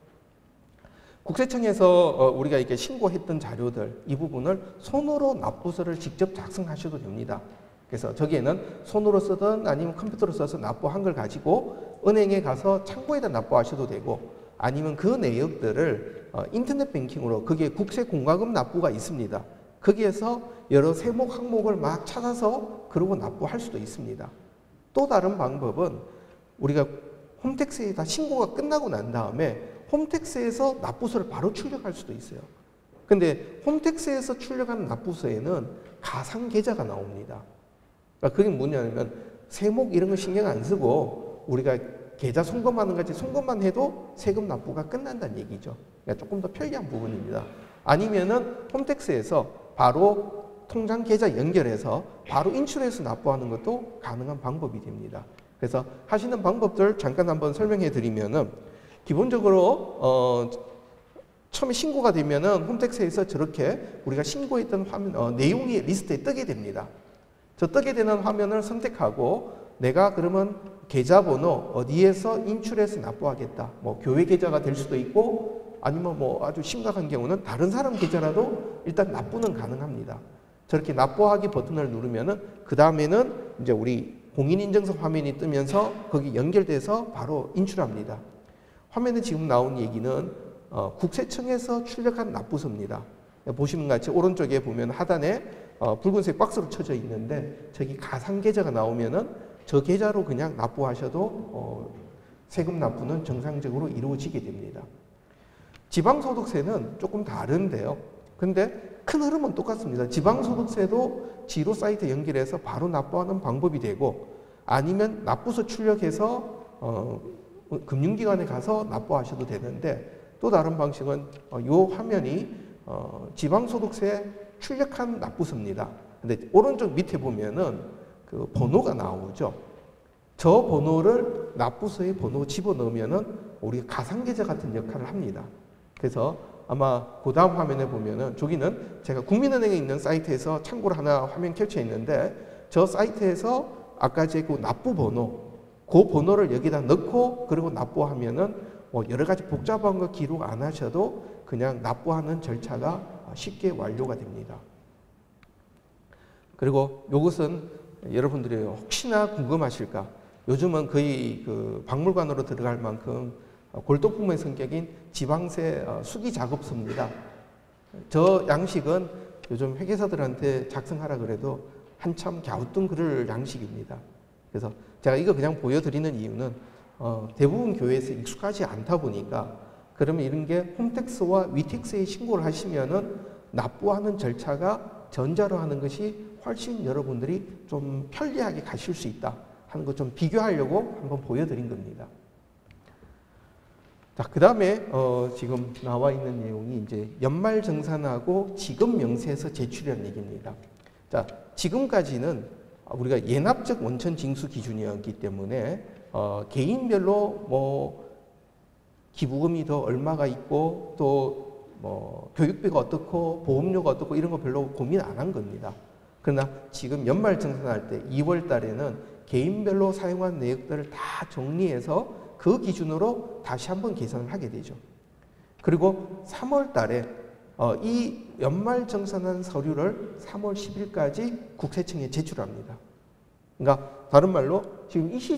국세청에서 우리가 이렇게 신고했던 자료들, 이 부분을 손으로 납부서를 직접 작성하셔도 됩니다. 그래서 저기에는 손으로 쓰든 아니면 컴퓨터로 써서 납부한 걸 가지고 은행에 가서 창고에다 납부하셔도 되고, 아니면 그 내역들을 인터넷 뱅킹으로, 그게 국세공과금 납부가 있습니다. 거기에서 여러 세목 항목을 막 찾아서 그러고 납부할 수도 있습니다. 또 다른 방법은 우리가 홈택스에다 신고가 끝나고 난 다음에 홈택스에서 납부서를 바로 출력할 수도 있어요. 근데 홈택스에서 출력하는 납부서에는 가상 계좌가 나옵니다. 그러니까 그게 뭐냐면 세목 이런 거 신경 안 쓰고 우리가 계좌 송금하는 같이 송금만 해도 세금 납부가 끝난다는 얘기죠. 그러니까 조금 더 편리한 부분입니다. 아니면은 홈택스에서 바로 통장 계좌 연결해서 바로 인출해서 납부하는 것도 가능한 방법이 됩니다. 그래서 하시는 방법들 잠깐 한번 설명해 드리면은, 기본적으로 처음에 신고가 되면은 홈택스에서 저렇게 우리가 신고했던 화면 내용이 리스트에 뜨게 됩니다. 저 뜨게 되는 화면을 선택하고 내가 그러면 계좌번호 어디에서 인출해서 납부하겠다. 뭐 교회 계좌가 될 수도 있고, 아니면 뭐 아주 심각한 경우는 다른 사람 계좌라도 일단 납부는 가능합니다. 저렇게 납부하기 버튼을 누르면은 그 다음에는 이제 우리 공인인증서 화면이 뜨면서 거기 연결돼서 바로 인출합니다. 화면에 지금 나온 얘기는 국세청에서 출력한 납부서입니다. 보시는 것 같이 오른쪽에 보면 하단에 붉은색 박스로 쳐져 있는데, 저기 가상 계좌가 나오면은 저 계좌로 그냥 납부하셔도 세금 납부는 정상적으로 이루어지게 됩니다. 지방소득세는 조금 다른데요. 근데 큰 흐름은 똑같습니다. 지방소득세도 지로 사이트 연결해서 바로 납부하는 방법이 되고, 아니면 납부서 출력해서 금융기관에 가서 납부하셔도 되는데, 또 다른 방식은 이 화면이 지방소득세 출력한 납부서입니다. 근데 오른쪽 밑에 보면은 그 번호가 나오죠. 저 번호를 납부서에 번호 집어넣으면은 우리 가상계좌 같은 역할을 합니다. 그래서 아마 그 다음 화면에 보면은, 저기는 제가 국민은행에 있는 사이트에서 참고로 하나 화면 캡처해 있는데, 저 사이트에서 아까 제 그 납부 번호, 그 번호를 여기다 넣고 그리고 납부하면은 뭐 여러 가지 복잡한 거 기록 안 하셔도 그냥 납부하는 절차가 쉽게 완료가 됩니다. 그리고 이것은 여러분들이 혹시나 궁금하실까, 요즘은 거의 그 박물관으로 들어갈 만큼 골동품의 성격인 지방세 수기 작업서입니다. 저 양식은 요즘 회계사들한테 작성하라 그래도 한참 갸우뚱그럴 양식입니다. 그래서 제가 이거 그냥 보여드리는 이유는 대부분 교회에서 익숙하지 않다 보니까, 그러면 이런 게 홈택스와 위택스에 신고를 하시면은 납부하는 절차가 전자로 하는 것이 훨씬 여러분들이 좀 편리하게 가실 수 있다 하는 거 좀 비교하려고 한번 보여드린 겁니다. 자, 그 다음에 지금 나와 있는 내용이 이제 연말정산하고 지급명세서 제출이라는 얘기입니다. 자, 지금까지는 우리가 예납적 원천 징수 기준이었기 때문에 개인별로 뭐 기부금이 더 얼마가 있고 또 뭐 교육비가 어떻고 보험료가 어떻고 이런 거 별로 고민 안 한 겁니다. 그러나 지금 연말정산할 때 2월 달에는 개인별로 사용한 내역들을 다 정리해서 그 기준으로 다시 한번 계산을 하게 되죠. 그리고 3월 달에 이 연말정산한 서류를 3월 10일까지 국세청에 제출합니다. 그러니까 다른 말로 지금 이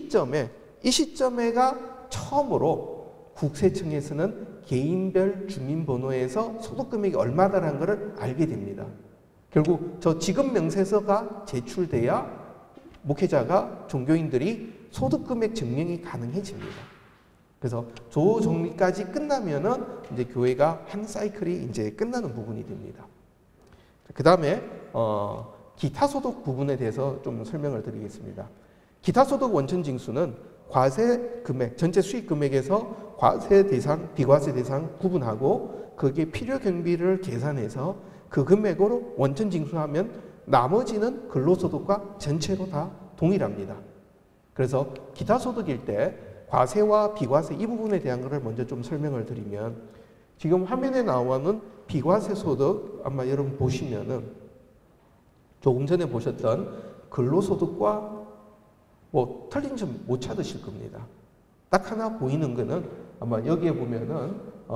시점에가 처음으로 국세청에서는 개인별 주민번호에서 소득금액이 얼마다라는 것을 알게 됩니다. 결국 저 지급명세서가 제출돼야 목회자가, 종교인들이 소득금액 증명이 가능해집니다. 그래서 조 정리까지 끝나면은 이제 교회가 한 사이클이 이제 끝나는 부분이 됩니다. 그 다음에 기타 소득 부분에 대해서 좀 설명을 드리겠습니다. 기타 소득 원천 징수는 과세 금액, 전체 수익 금액에서 과세 대상, 비과세 대상 구분하고 거기에 필요 경비를 계산해서 그 금액으로 원천 징수하면 나머지는 근로소득과 전체로 다 동일합니다. 그래서 기타 소득일 때 과세와 비과세 이 부분에 대한 것을 먼저 좀 설명을 드리면, 지금 화면에 나오는 비과세 소득 아마 여러분 보시면은 조금 전에 보셨던 근로소득과 뭐 틀린 점 못 찾으실 겁니다. 딱 하나 보이는 거는 아마 여기에 보면은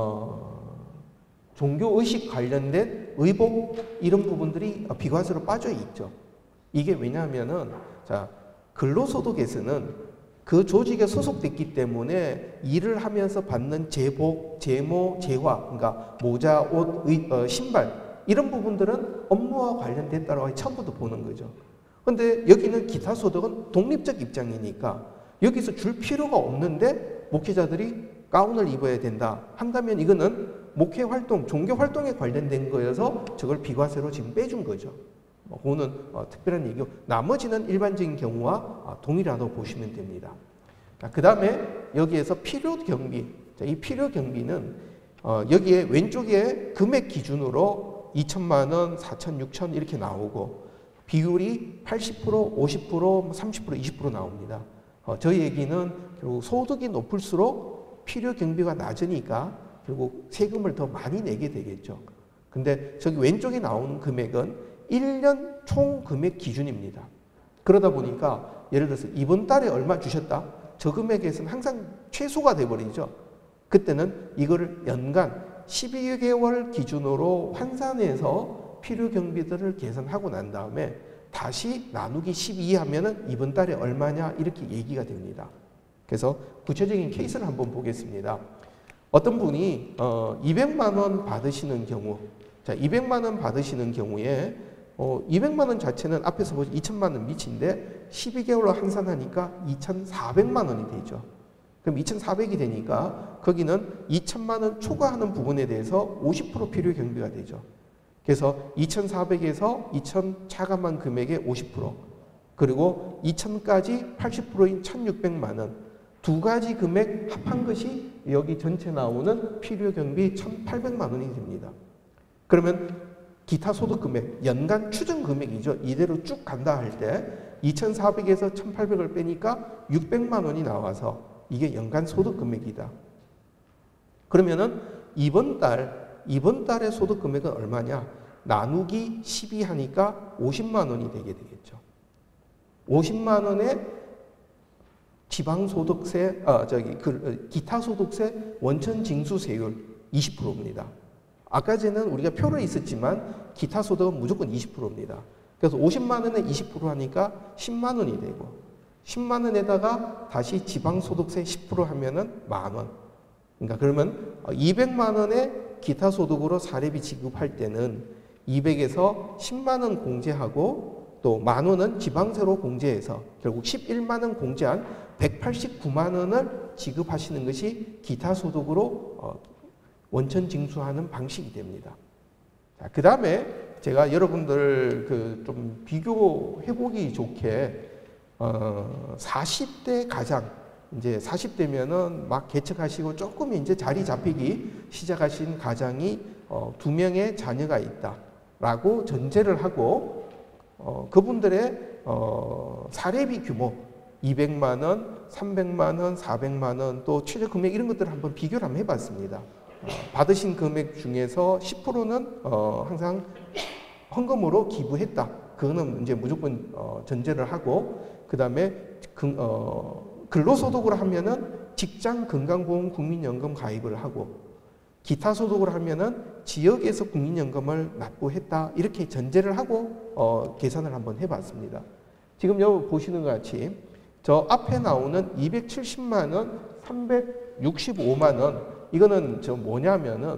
종교의식 관련된 의복 이런 부분들이 비과세로 빠져 있죠. 이게 왜냐하면은 자, 근로소득에서는 그 조직에 소속됐기 때문에 일을 하면서 받는 제복, 제모, 제화, 그러니까 모자, 옷, 신발 이런 부분들은 업무와 관련됐다고 처음부터 보는 거죠. 그런데 여기는 기타 소득은 독립적 입장이니까 여기서 줄 필요가 없는데 목회자들이 가운을 입어야 된다 한다면 이거는 목회 활동, 종교 활동에 관련된 거여서 저걸 비과세로 지금 빼준 거죠. 그거는 특별한 얘기고, 나머지는 일반적인 경우와 동일하다고 보시면 됩니다. 그 다음에 여기에서 필요 경비, 이 필요 경비는 여기에 왼쪽에 금액 기준으로 2천만 원, 4천, 6천 이렇게 나오고 비율이 80%, 50%, 30%, 20% 나옵니다. 저희 얘기는 결국 소득이 높을수록 필요 경비가 낮으니까 결국 세금을 더 많이 내게 되겠죠. 근데 저기 왼쪽에 나오는 금액은 1년 총 금액 기준입니다. 그러다 보니까 예를 들어서 이번 달에 얼마 주셨다? 저 금액에서는 항상 최소가 돼버리죠. 그때는 이거를 연간 12개월 기준으로 환산해서 필요 경비들을 계산하고 난 다음에 다시 나누기 12 하면은 이번 달에 얼마냐 이렇게 얘기가 됩니다. 그래서 구체적인 케이스를 한번 보겠습니다. 어떤 분이 200만 원 받으시는 경우, 자 200만 원 받으시는 경우에 200만 원 자체는 앞에서 보시 2천만 원 미치인데 12개월로 환산하니까 2,400만 원이 되죠. 그럼 2,400이 되니까 거기는 2천만 원 초과하는 부분에 대해서 50% 필요 경비가 되죠. 그래서 2,400에서 2,000 차감한 금액의 50%, 그리고 2,000까지 80%인 1,600만 원, 두 가지 금액 합한 것이 여기 전체 나오는 필요 경비 1,800만 원이 됩니다. 그러면 기타 소득 금액, 연간 추정 금액이죠. 이대로 쭉 간다 할 때 2,400에서 1,800을 빼니까 600만 원이 나와서 이게 연간 소득 금액이다. 그러면은 이번 달의 소득 금액은 얼마냐? 나누기 12 하니까 50만 원이 되게 되겠죠. 50만 원의 지방소득세, 기타 소득세 원천 징수세율 20%입니다. 아까 전에는 우리가 표로 있었지만 기타 소득은 무조건 20%입니다. 그래서 50만 원에 20% 하니까 10만 원이 되고 10만 원에다가 다시 지방소득세 10% 하면은 만 원. 그러니까 그러면 200만 원의 기타 소득으로 사례비 지급할 때는 200에서 10만 원 공제하고 또 만 원은 지방세로 공제해서 결국 11만 원 공제한 189만 원을 지급하시는 것이 기타 소득으로 원천 징수하는 방식이 됩니다. 자, 그 다음에 제가 여러분들 좀 비교해보기 좋게 40대 가장 이제 40대면은 막 개척하시고 조금 이제 자리 잡히기 시작하신 가장이 2명의 자녀가 있다라고 전제를 하고 그분들의 사례비 규모 200만 원, 300만 원, 400만 원, 또 최저 금액 이런 것들을 한번 비교를 한번 해봤습니다. 받으신 금액 중에서 10%는 항상 헌금으로 기부했다. 그거는 이제 무조건 전제를 하고, 그 다음에 근로소득으로 하면은 직장 건강보험 국민연금 가입을 하고, 기타 소득으로 하면은 지역에서 국민연금을 납부했다. 이렇게 전제를 하고 계산을 한번 해봤습니다. 지금 여기 보시는 것 같이 저 앞에 나오는 270만 원, 365만 원 이거는 저 뭐냐면은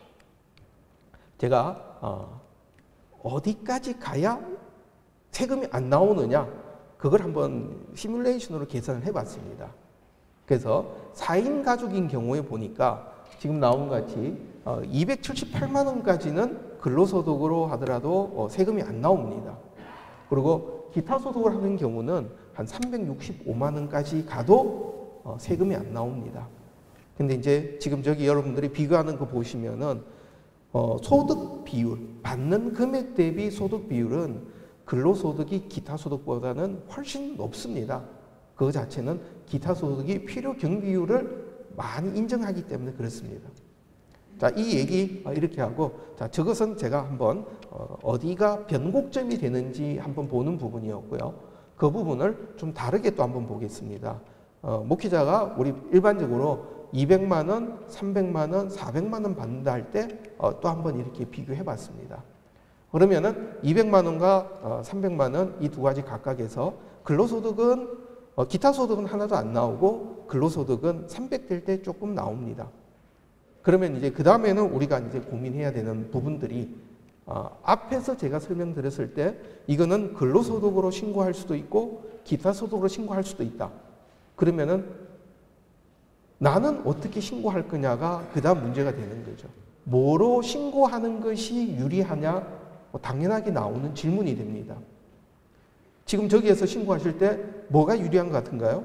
제가 어디까지 가야 세금이 안 나오느냐 그걸 한번 시뮬레이션으로 계산을 해봤습니다. 그래서 4인 가족인 경우에 보니까 지금 나온 것 같이 278만 원까지는 근로소득으로 하더라도 세금이 안 나옵니다. 그리고 기타 소득을 하는 경우는 한 365만 원까지 가도 세금이 안 나옵니다. 근데 이제 지금 저기 여러분들이 비교하는 거 보시면은 소득 비율, 받는 금액 대비 소득 비율은 근로소득이 기타 소득보다는 훨씬 높습니다. 그 자체는 기타 소득이 필요 경비율을 많이 인정하기 때문에 그렇습니다. 자, 이 얘기 이렇게 하고, 자, 저것은 제가 한번 어디가 변곡점이 되는지 한번 보는 부분이었고요. 그 부분을 좀 다르게 또 한번 보겠습니다. 목회자가 우리 일반적으로 200만 원, 300만 원, 400만 원 받는다 할 때 또 한번 이렇게 비교해 봤습니다. 그러면은 200만 원과 300만 원 이 두 가지 각각에서 근로소득은 기타 소득은 하나도 안 나오고 근로소득은 300 될 때 조금 나옵니다. 그러면 이제 그 다음에는 우리가 이제 고민해야 되는 부분들이 앞에서 제가 설명드렸을 때 이거는 근로소득으로 신고할 수도 있고 기타 소득으로 신고할 수도 있다. 그러면은 나는 어떻게 신고할 거냐가 그 다음 문제가 되는 거죠. 뭐로 신고하는 것이 유리하냐? 당연하게 나오는 질문이 됩니다. 지금 저기에서 신고하실 때 뭐가 유리한 것 같은가요?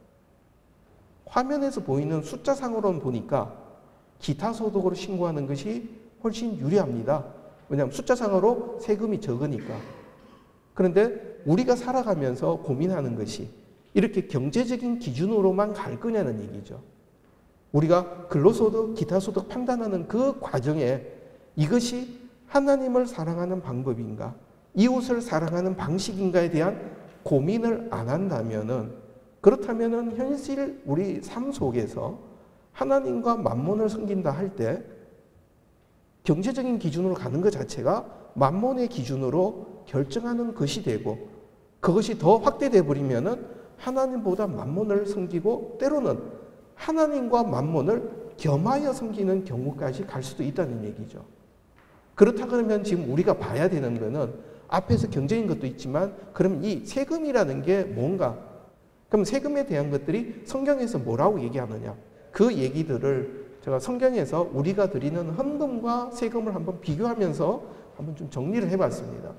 화면에서 보이는 숫자상으로는 보니까 기타 소득으로 신고하는 것이 훨씬 유리합니다. 왜냐하면 숫자상으로 세금이 적으니까. 그런데 우리가 살아가면서 고민하는 것이 이렇게 경제적인 기준으로만 갈 거냐는 얘기죠. 우리가 근로소득, 기타소득 판단하는 그 과정에 이것이 하나님을 사랑하는 방법인가, 이웃을 사랑하는 방식인가에 대한 고민을 안 한다면은, 그렇다면은 현실 우리 삶 속에서 하나님과 만몬을 섬긴다 할 때 경제적인 기준으로 가는 것 자체가 만몬의 기준으로 결정하는 것이 되고, 그것이 더 확대돼 버리면은 하나님보다 만몬을 섬기고 때로는 하나님과 만몬을 겸하여 섬기는 경우까지 갈 수도 있다는 얘기죠. 그렇다 그러면 지금 우리가 봐야 되는 거는 앞에서 경제인 것도 있지만, 그럼 이 세금이라는 게 뭔가? 그럼 세금에 대한 것들이 성경에서 뭐라고 얘기하느냐? 그 얘기들을 제가 성경에서 우리가 드리는 헌금과 세금을 한번 비교하면서 한번 좀 정리를 해봤습니다.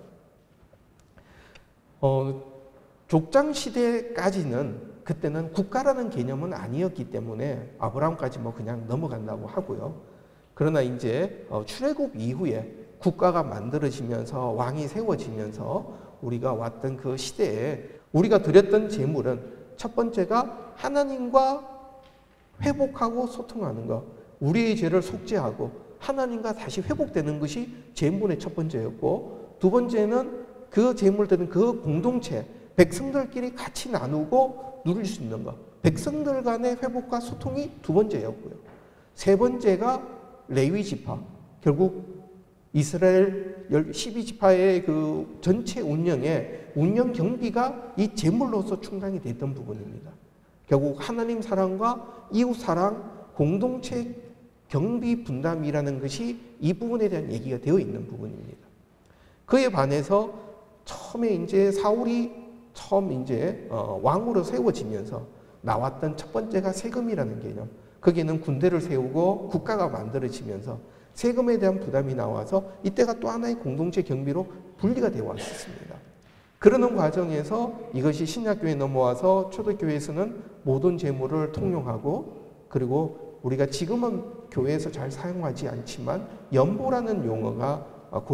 족장 시대까지는 그때는 국가라는 개념은 아니었기 때문에 아브라함까지 뭐 그냥 넘어간다고 하고요. 그러나 이제 출애굽 이후에 국가가 만들어지면서 왕이 세워지면서 우리가 왔던 그 시대에 우리가 드렸던 제물은 첫 번째가 하나님과 회복하고 소통하는 것, 우리의 죄를 속죄하고 하나님과 다시 회복되는 것이 제물의 첫 번째였고, 두 번째는 그 제물 드는 그 공동체, 백성들끼리 같이 나누고 누릴 수 있는 것, 백성들 간의 회복과 소통이 두 번째였고요. 세 번째가 레위 지파, 결국 이스라엘 12지파의 그 전체 운영 경비가 이 제물로서 충당이 됐던 부분입니다. 결국 하나님 사랑과 이웃 사랑, 공동체 경비 분담이라는 것이 이 부분에 대한 얘기가 되어 있는 부분입니다. 그에 반해서 처음에 이제 사울이 처음 이제 왕으로 세워지면서 나왔던 첫 번째가 세금이라는 개념. 거기에는 군대를 세우고 국가가 만들어지면서 세금에 대한 부담이 나와서 이때가 또 하나의 공동체 경비로 분리가 되어 왔었습니다. 그러는 과정에서 이것이 신약교회에 넘어와서 초대교회에서는 모든 재물을 통용하고, 그리고 우리가 지금은 교회에서 잘 사용하지 않지만 연보라는 용어가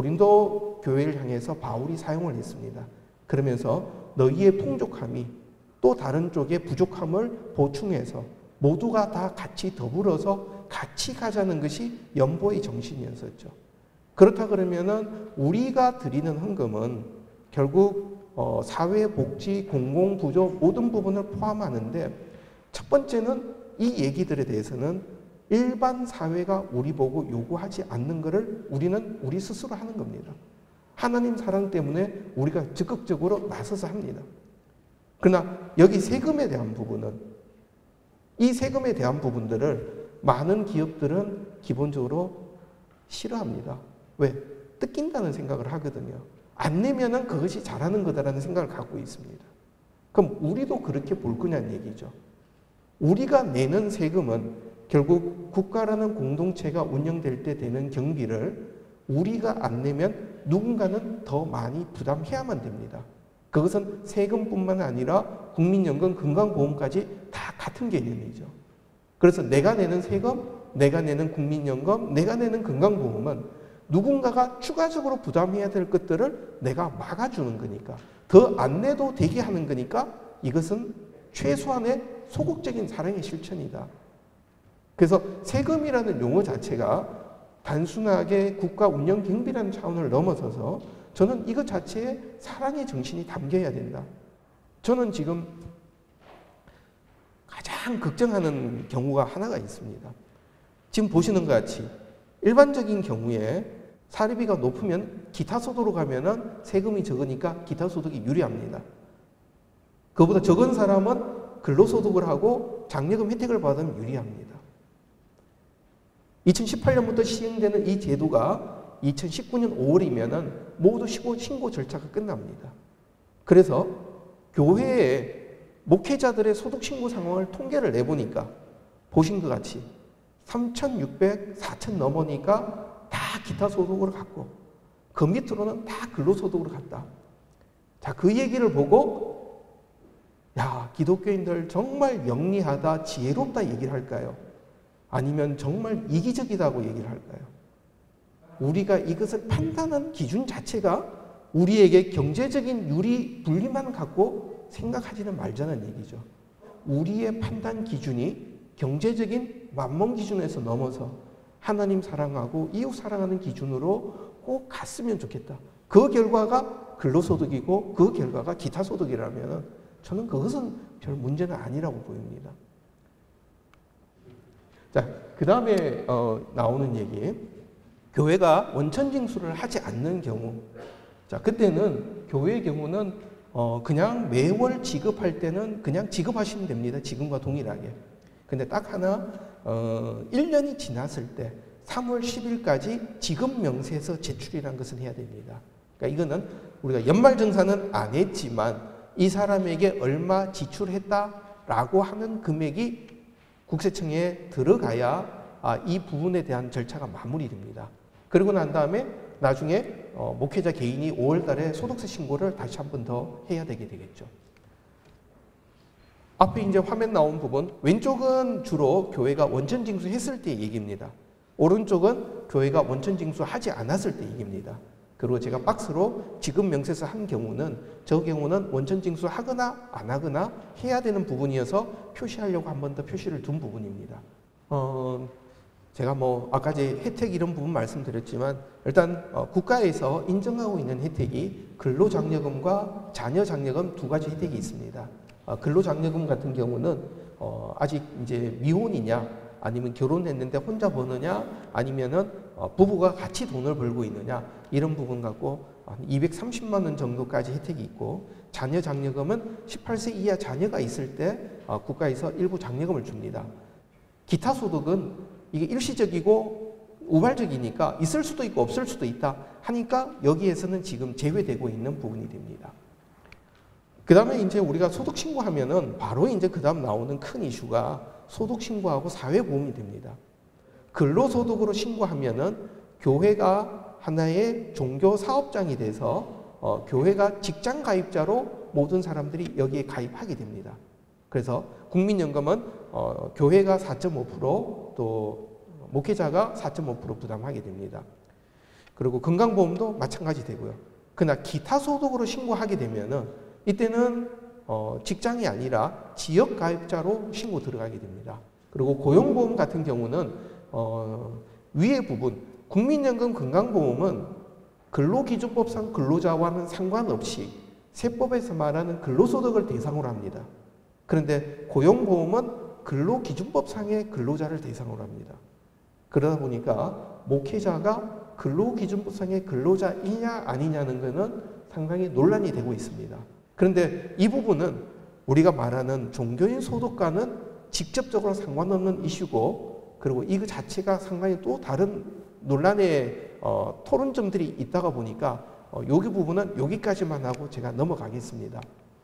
고린도 교회를 향해서 바울이 사용을 했습니다. 그러면서 너희의 풍족함이 또 다른 쪽의 부족함을 보충해서 모두가 다 같이 더불어서 같이 가자는 것이 연보의 정신이었었죠. 그렇다 그러면은 우리가 드리는 헌금은 결국 사회, 복지, 공공부조 모든 부분을 포함하는데, 첫 번째는 이 얘기들에 대해서는 일반 사회가 우리 보고 요구하지 않는 것을 우리는 우리 스스로 하는 겁니다. 하나님 사랑 때문에 우리가 적극적으로 나서서 합니다. 그러나 여기 세금에 대한 부분은, 이 세금에 대한 부분들을 많은 기업들은 기본적으로 싫어합니다. 왜? 뜯긴다는 생각을 하거든요. 안 내면은 그것이 잘하는 거다라는 생각을 갖고 있습니다. 그럼 우리도 그렇게 볼 거냐는 얘기죠. 우리가 내는 세금은 결국 국가라는 공동체가 운영될 때 되는 경비를 우리가 안 내면 누군가는 더 많이 부담해야만 됩니다. 그것은 세금뿐만 아니라 국민연금, 건강보험까지 다 같은 개념이죠. 그래서 내가 내는 세금, 내가 내는 국민연금, 내가 내는 건강보험은 누군가가 추가적으로 부담해야 될 것들을 내가 막아주는 거니까, 더 안 내도 되게 하는 거니까 이것은 최소한의 소극적인 사랑의 실천이다. 그래서 세금이라는 용어 자체가 단순하게 국가 운영 경비라는 차원을 넘어서서 저는 이것 자체에 사랑의 정신이 담겨야 된다. 저는 지금 가장 걱정하는 경우가 하나가 있습니다. 지금 보시는 것 같이 일반적인 경우에 사례비가 높으면 기타 소득으로 가면은 세금이 적으니까 기타 소득이 유리합니다. 그보다 적은 사람은 근로소득을 하고 장려금 혜택을 받으면 유리합니다. 2018년부터 시행되는 이 제도가 2019년 5월이면은 모두 신고 절차가 끝납니다. 그래서 교회에 목회자들의 소득 신고 상황을 통계를 내보니까 보신 것 같이 3,600, 4,000 넘으니까 다 기타 소득으로 갔고 그 밑으로는 다 근로소득으로 갔다. 자, 그 얘기를 보고 야, 기독교인들 정말 영리하다, 지혜롭다 얘기를 할까요? 아니면 정말 이기적이다고 얘기를 할까요? 우리가 이것을 판단한 기준 자체가 우리에게 경제적인 유리, 분리만 갖고 생각하지는 말자는 얘기죠. 우리의 판단 기준이 경제적인 만몬 기준에서 넘어서 하나님 사랑하고 이웃 사랑하는 기준으로 꼭 갔으면 좋겠다. 그 결과가 근로소득이고 그 결과가 기타 소득이라면 저는 그것은 별 문제는 아니라고 보입니다. 자, 그 다음에 나오는 얘기, 교회가 원천징수를 하지 않는 경우. 자, 그때는 교회의 경우는 그냥 매월 지급할 때는 그냥 지급하시면 됩니다. 지금과 동일하게. 근데 딱 하나 1년이 지났을 때 3월 10일까지 지급 명세서 제출이라는 것은 해야 됩니다. 그러니까 이거는 우리가 연말정산은 안 했지만 이 사람에게 얼마 지출했다라고 하는 금액이 국세청에 들어가야 이 부분에 대한 절차가 마무리됩니다. 그리고 난 다음에 나중에 목회자 개인이 5월 달에 소득세 신고를 다시 한 번 더 해야 되게 되겠죠. 앞에 이제 화면 나온 부분, 왼쪽은 주로 교회가 원천 징수했을 때 얘기입니다. 오른쪽은 교회가 원천 징수하지 않았을 때 얘기입니다. 그리고 제가 박스로 지급 명세서 한 경우는 저 경우는 원천 징수하거나 안 하거나 해야 되는 부분이어서 표시하려고 한 번 더 표시를 둔 부분입니다. 제가 아까 혜택 이런 부분 말씀드렸지만 일단 국가에서 인정하고 있는 혜택이 근로장려금과 자녀장려금 두 가지 혜택이 있습니다. 근로장려금 같은 경우는 아직 이제 미혼이냐 아니면 결혼했는데 혼자 버느냐 아니면은 부부가 같이 돈을 벌고 있느냐 이런 부분 갖고 한 230만 원 정도까지 혜택이 있고 자녀장려금은 18세 이하 자녀가 있을 때 국가에서 일부 장려금을 줍니다. 기타 소득은 이게 일시적이고 우발적이니까 있을 수도 있고 없을 수도 있다 하니까 여기에서는 지금 제외되고 있는 부분이 됩니다. 그 다음에 이제 우리가 소득 신고하면은 바로 이제 그 다음 나오는 큰 이슈가 소득 신고하고 사회보험이 됩니다. 근로소득으로 신고하면은 교회가 하나의 종교 사업장이 돼서 교회가 직장 가입자로 모든 사람들이 여기에 가입하게 됩니다. 그래서 국민연금은 교회가 4.5% 또 목회자가 4.5% 부담하게 됩니다. 그리고 건강보험도 마찬가지 되고요. 그러나 기타 소득으로 신고하게 되면은 이때는 직장이 아니라 지역 가입자로 신고 들어가게 됩니다. 그리고 고용보험 같은 경우는 위의 부분 국민연금 건강보험은 근로기준법상 근로자와는 상관없이 세법에서 말하는 근로소득을 대상으로 합니다. 그런데 고용보험은 근로기준법상의 근로자를 대상으로 합니다. 그러다 보니까 목회자가 근로기준법상의 근로자이냐 아니냐는 것은 상당히 논란이 되고 있습니다. 그런데 이 부분은 우리가 말하는 종교인 소득과는 직접적으로 상관없는 이슈고 그리고 이거 자체가 상당히 또 다른 논란의 토론점들이 있다가 보니까 여기 부분은 여기까지만 하고 제가 넘어가겠습니다.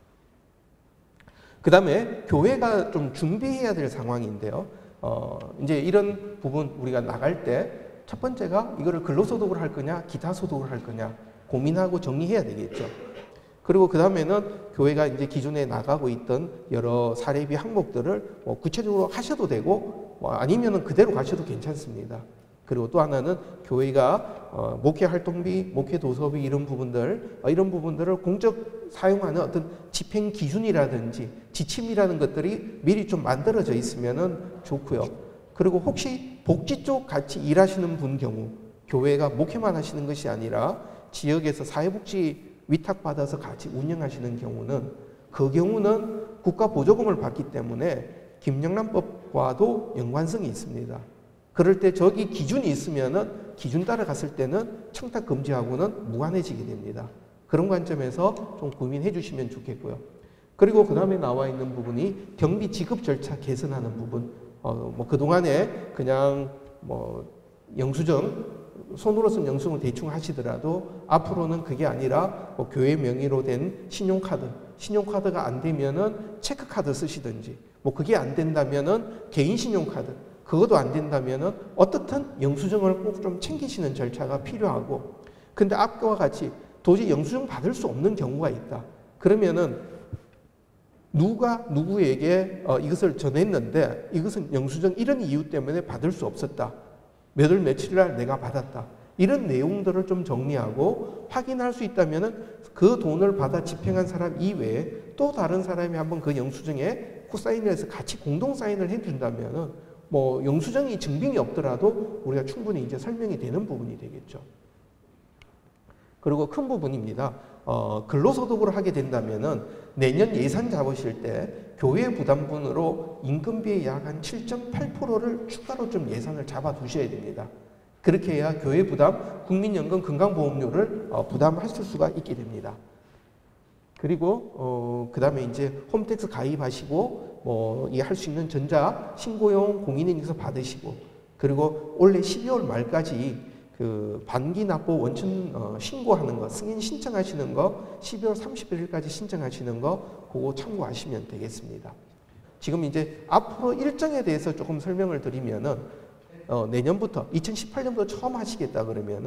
그 다음에 교회가 좀 준비해야 될 상황인데요. 이제 이런 부분 우리가 나갈 때 첫 번째가 이거를 근로소득으로 할 거냐 기타 소득으로 할 거냐 고민하고 정리해야 되겠죠. 그리고 그 다음에는 교회가 이제 기존에 나가고 있던 여러 사례비 항목들을 구체적으로 하셔도 되고 아니면은 그대로 가셔도 괜찮습니다. 그리고 또 하나는 교회가 목회 활동비, 목회 도서비 이런 부분들을 공적 사용하는 어떤 집행 기준이라든지 지침이라는 것들이 미리 좀 만들어져 있으면은 좋고요. 그리고 혹시 복지 쪽 같이 일하시는 분 경우 교회가 목회만 하시는 것이 아니라 지역에서 사회복지 위탁받아서 같이 운영하시는 경우는 그 경우는 국가 보조금을 받기 때문에 김영란법과도 연관성이 있습니다. 그럴 때 저기 기준이 있으면은 기준 따라 갔을 때는 청탁 금지하고는 무관해지게 됩니다. 그런 관점에서 좀 고민해 주시면 좋겠고요. 그리고 그 다음에 나와 있는 부분이 경비 지급 절차 개선하는 부분. 그동안에 그냥 영수증, 손으로 쓴 영수증을 대충 하시더라도 앞으로는 그게 아니라 교회 명의로 된 신용카드가 안 되면은 체크카드 쓰시든지 그게 안 된다면은 개인 신용카드 그것도 안 된다면은 어떻든 영수증을 꼭 좀 챙기시는 절차가 필요하고 근데 앞과 같이 도저히 영수증 받을 수 없는 경우가 있다. 그러면은 누가 누구에게 이것을 전했는데 이것은 영수증 이런 이유 때문에 받을 수 없었다. 몇 월 며칠 날 내가 받았다. 이런 내용들을 좀 정리하고 확인할 수 있다면은 그 돈을 받아 집행한 사람 이외에 또 다른 사람이 한번 그 영수증에 코사인을 해서 같이 공동 사인을 해준다면은 영수증이 증빙이 없더라도 우리가 충분히 이제 설명이 되는 부분이 되겠죠. 그리고 큰 부분입니다. 근로소득으로 하게 된다면은 내년 예산 잡으실 때 교회 부담분으로 임금비의 약 한 7.8%를 추가로 좀 예산을 잡아 두셔야 됩니다. 그렇게 해야 교회 부담, 국민연금 건강보험료를 부담하실 수가 있게 됩니다. 그리고 그 다음에 이제 홈택스 가입하시고 이 할 수 있는 전자 신고용 공인인증서 받으시고 그리고 올해 12월 말까지 그 반기 납부 원천 신고하는 거 승인 신청하시는 거 12월 31일까지 신청하시는 거 그거 참고하시면 되겠습니다. 지금 이제 앞으로 일정에 대해서 조금 설명을 드리면은 내년부터 2018년부터 처음 하시겠다 그러면은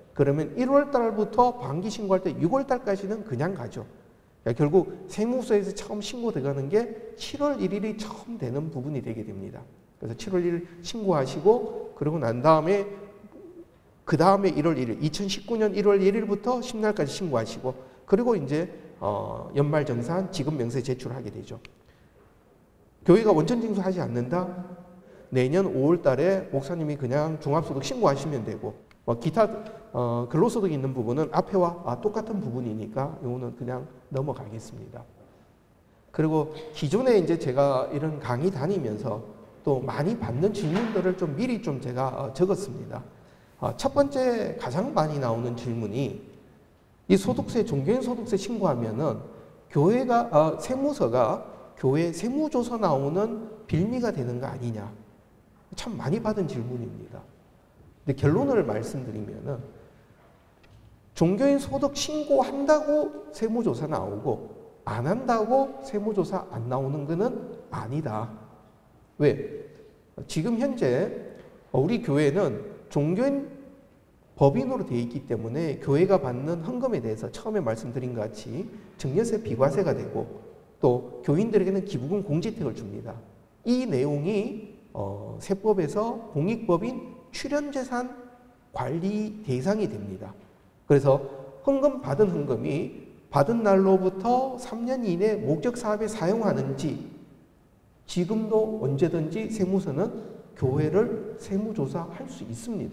그러면 1월 달부터 반기 신고할 때 6월 달까지는 그냥 가죠. 그러니까 결국 세무서에서 처음 신고 들어가는 게 7월 1일이 처음 되는 부분이 되게 됩니다. 그래서 7월 1일 신고하시고 그러고 난 다음에 그 다음에 1월 1일, 2019년 1월 1일부터 10날까지 신고하시고 그리고 이제 연말정산 지급 명세 제출하게 되죠. 교회가 원천징수하지 않는다? 내년 5월 달에 목사님이 그냥 종합소득 신고하시면 되고 기타 근로소득이 있는 부분은 앞에와 똑같은 부분이니까 이거는 그냥 넘어가겠습니다. 그리고 기존에 이제 제가 이런 강의 다니면서 또 많이 받는 질문들을 좀 미리 좀 제가 적었습니다. 첫 번째 가장 많이 나오는 질문이 이 소득세, 종교인 소득세 신고하면은 교회가, 세무서가 교회 세무조서 나오는 빌미가 되는 거 아니냐. 참 많이 받은 질문입니다. 근데 결론을 말씀드리면은 종교인 소득 신고한다고 세무조사 나오고 안 한다고 세무조사 안 나오는 거는 아니다. 왜? 지금 현재 우리 교회는 종교인 법인으로 되어 있기 때문에 교회가 받는 헌금에 대해서 처음에 말씀드린 것 같이 증여세 비과세가 되고 또 교인들에게는 기부금 공제택을 줍니다. 이 내용이 세법에서 공익법인 출연재산 관리 대상이 됩니다. 그래서 헌금 받은 헌금이 받은 날로부터 3년 이내 목적 사업에 사용하는지 지금도 언제든지 세무서는 교회를 세무조사할 수 있습니다.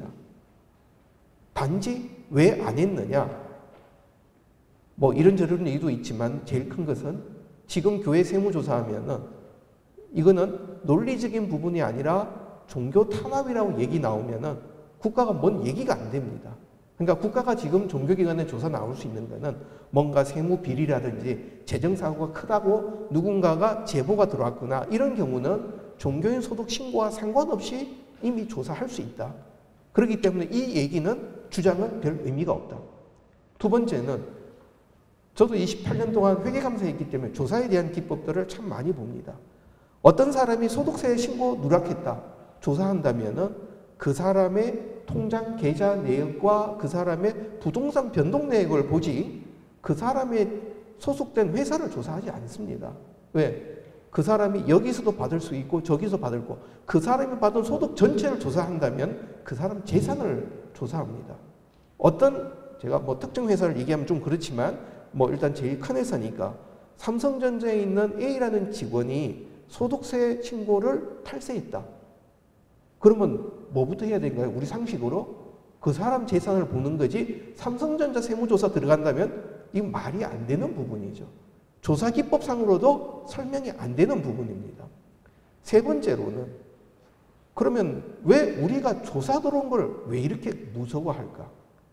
단지 왜 안 했느냐? 뭐 이런저런 얘기도 있지만 제일 큰 것은 지금 교회 세무조사하면은 이거는 논리적인 부분이 아니라 종교 탄압이라고 얘기 나오면은 국가가 뭔 얘기가 안 됩니다. 그러니까 국가가 지금 종교기관에 조사 나올 수 있는 거는 뭔가 세무 비리라든지 재정사고가 크다고 누군가가 제보가 들어왔거나 이런 경우는 종교인 소득 신고와 상관없이 이미 조사할 수 있다. 그렇기 때문에 이 얘기는 주장은 별 의미가 없다. 두 번째는 저도 28년 동안 회계감사했기 때문에 조사에 대한 기법들을 참 많이 봅니다. 어떤 사람이 소득세 신고 누락했다. 조사한다면은 그 사람의 통장 계좌 내역과 그 사람의 부동산 변동 내역을 보지 그 사람의 소속된 회사를 조사하지 않습니다. 왜? 그 사람이 여기서도 받을 수 있고 저기서 받을 거. 그 사람이 받은 소득 전체를 조사한다면 그 사람 재산을 조사합니다. 어떤 제가 뭐 특정 회사를 얘기하면 좀 그렇지만 뭐 일단 제일 큰 회사니까 삼성전자에 있는 A라는 직원이 소득세 신고를 탈세했다. 그러면 뭐부터 해야 될까요? 우리 상식으로 그 사람 재산을 보는 거지 삼성전자 세무조사 들어간다면 이건 말이 안 되는 부분이죠. 조사기법상으로도 설명이 안 되는 부분입니다. 세 번째로는 그러면 왜 우리가 조사 들어온 걸 왜 이렇게 무서워할까?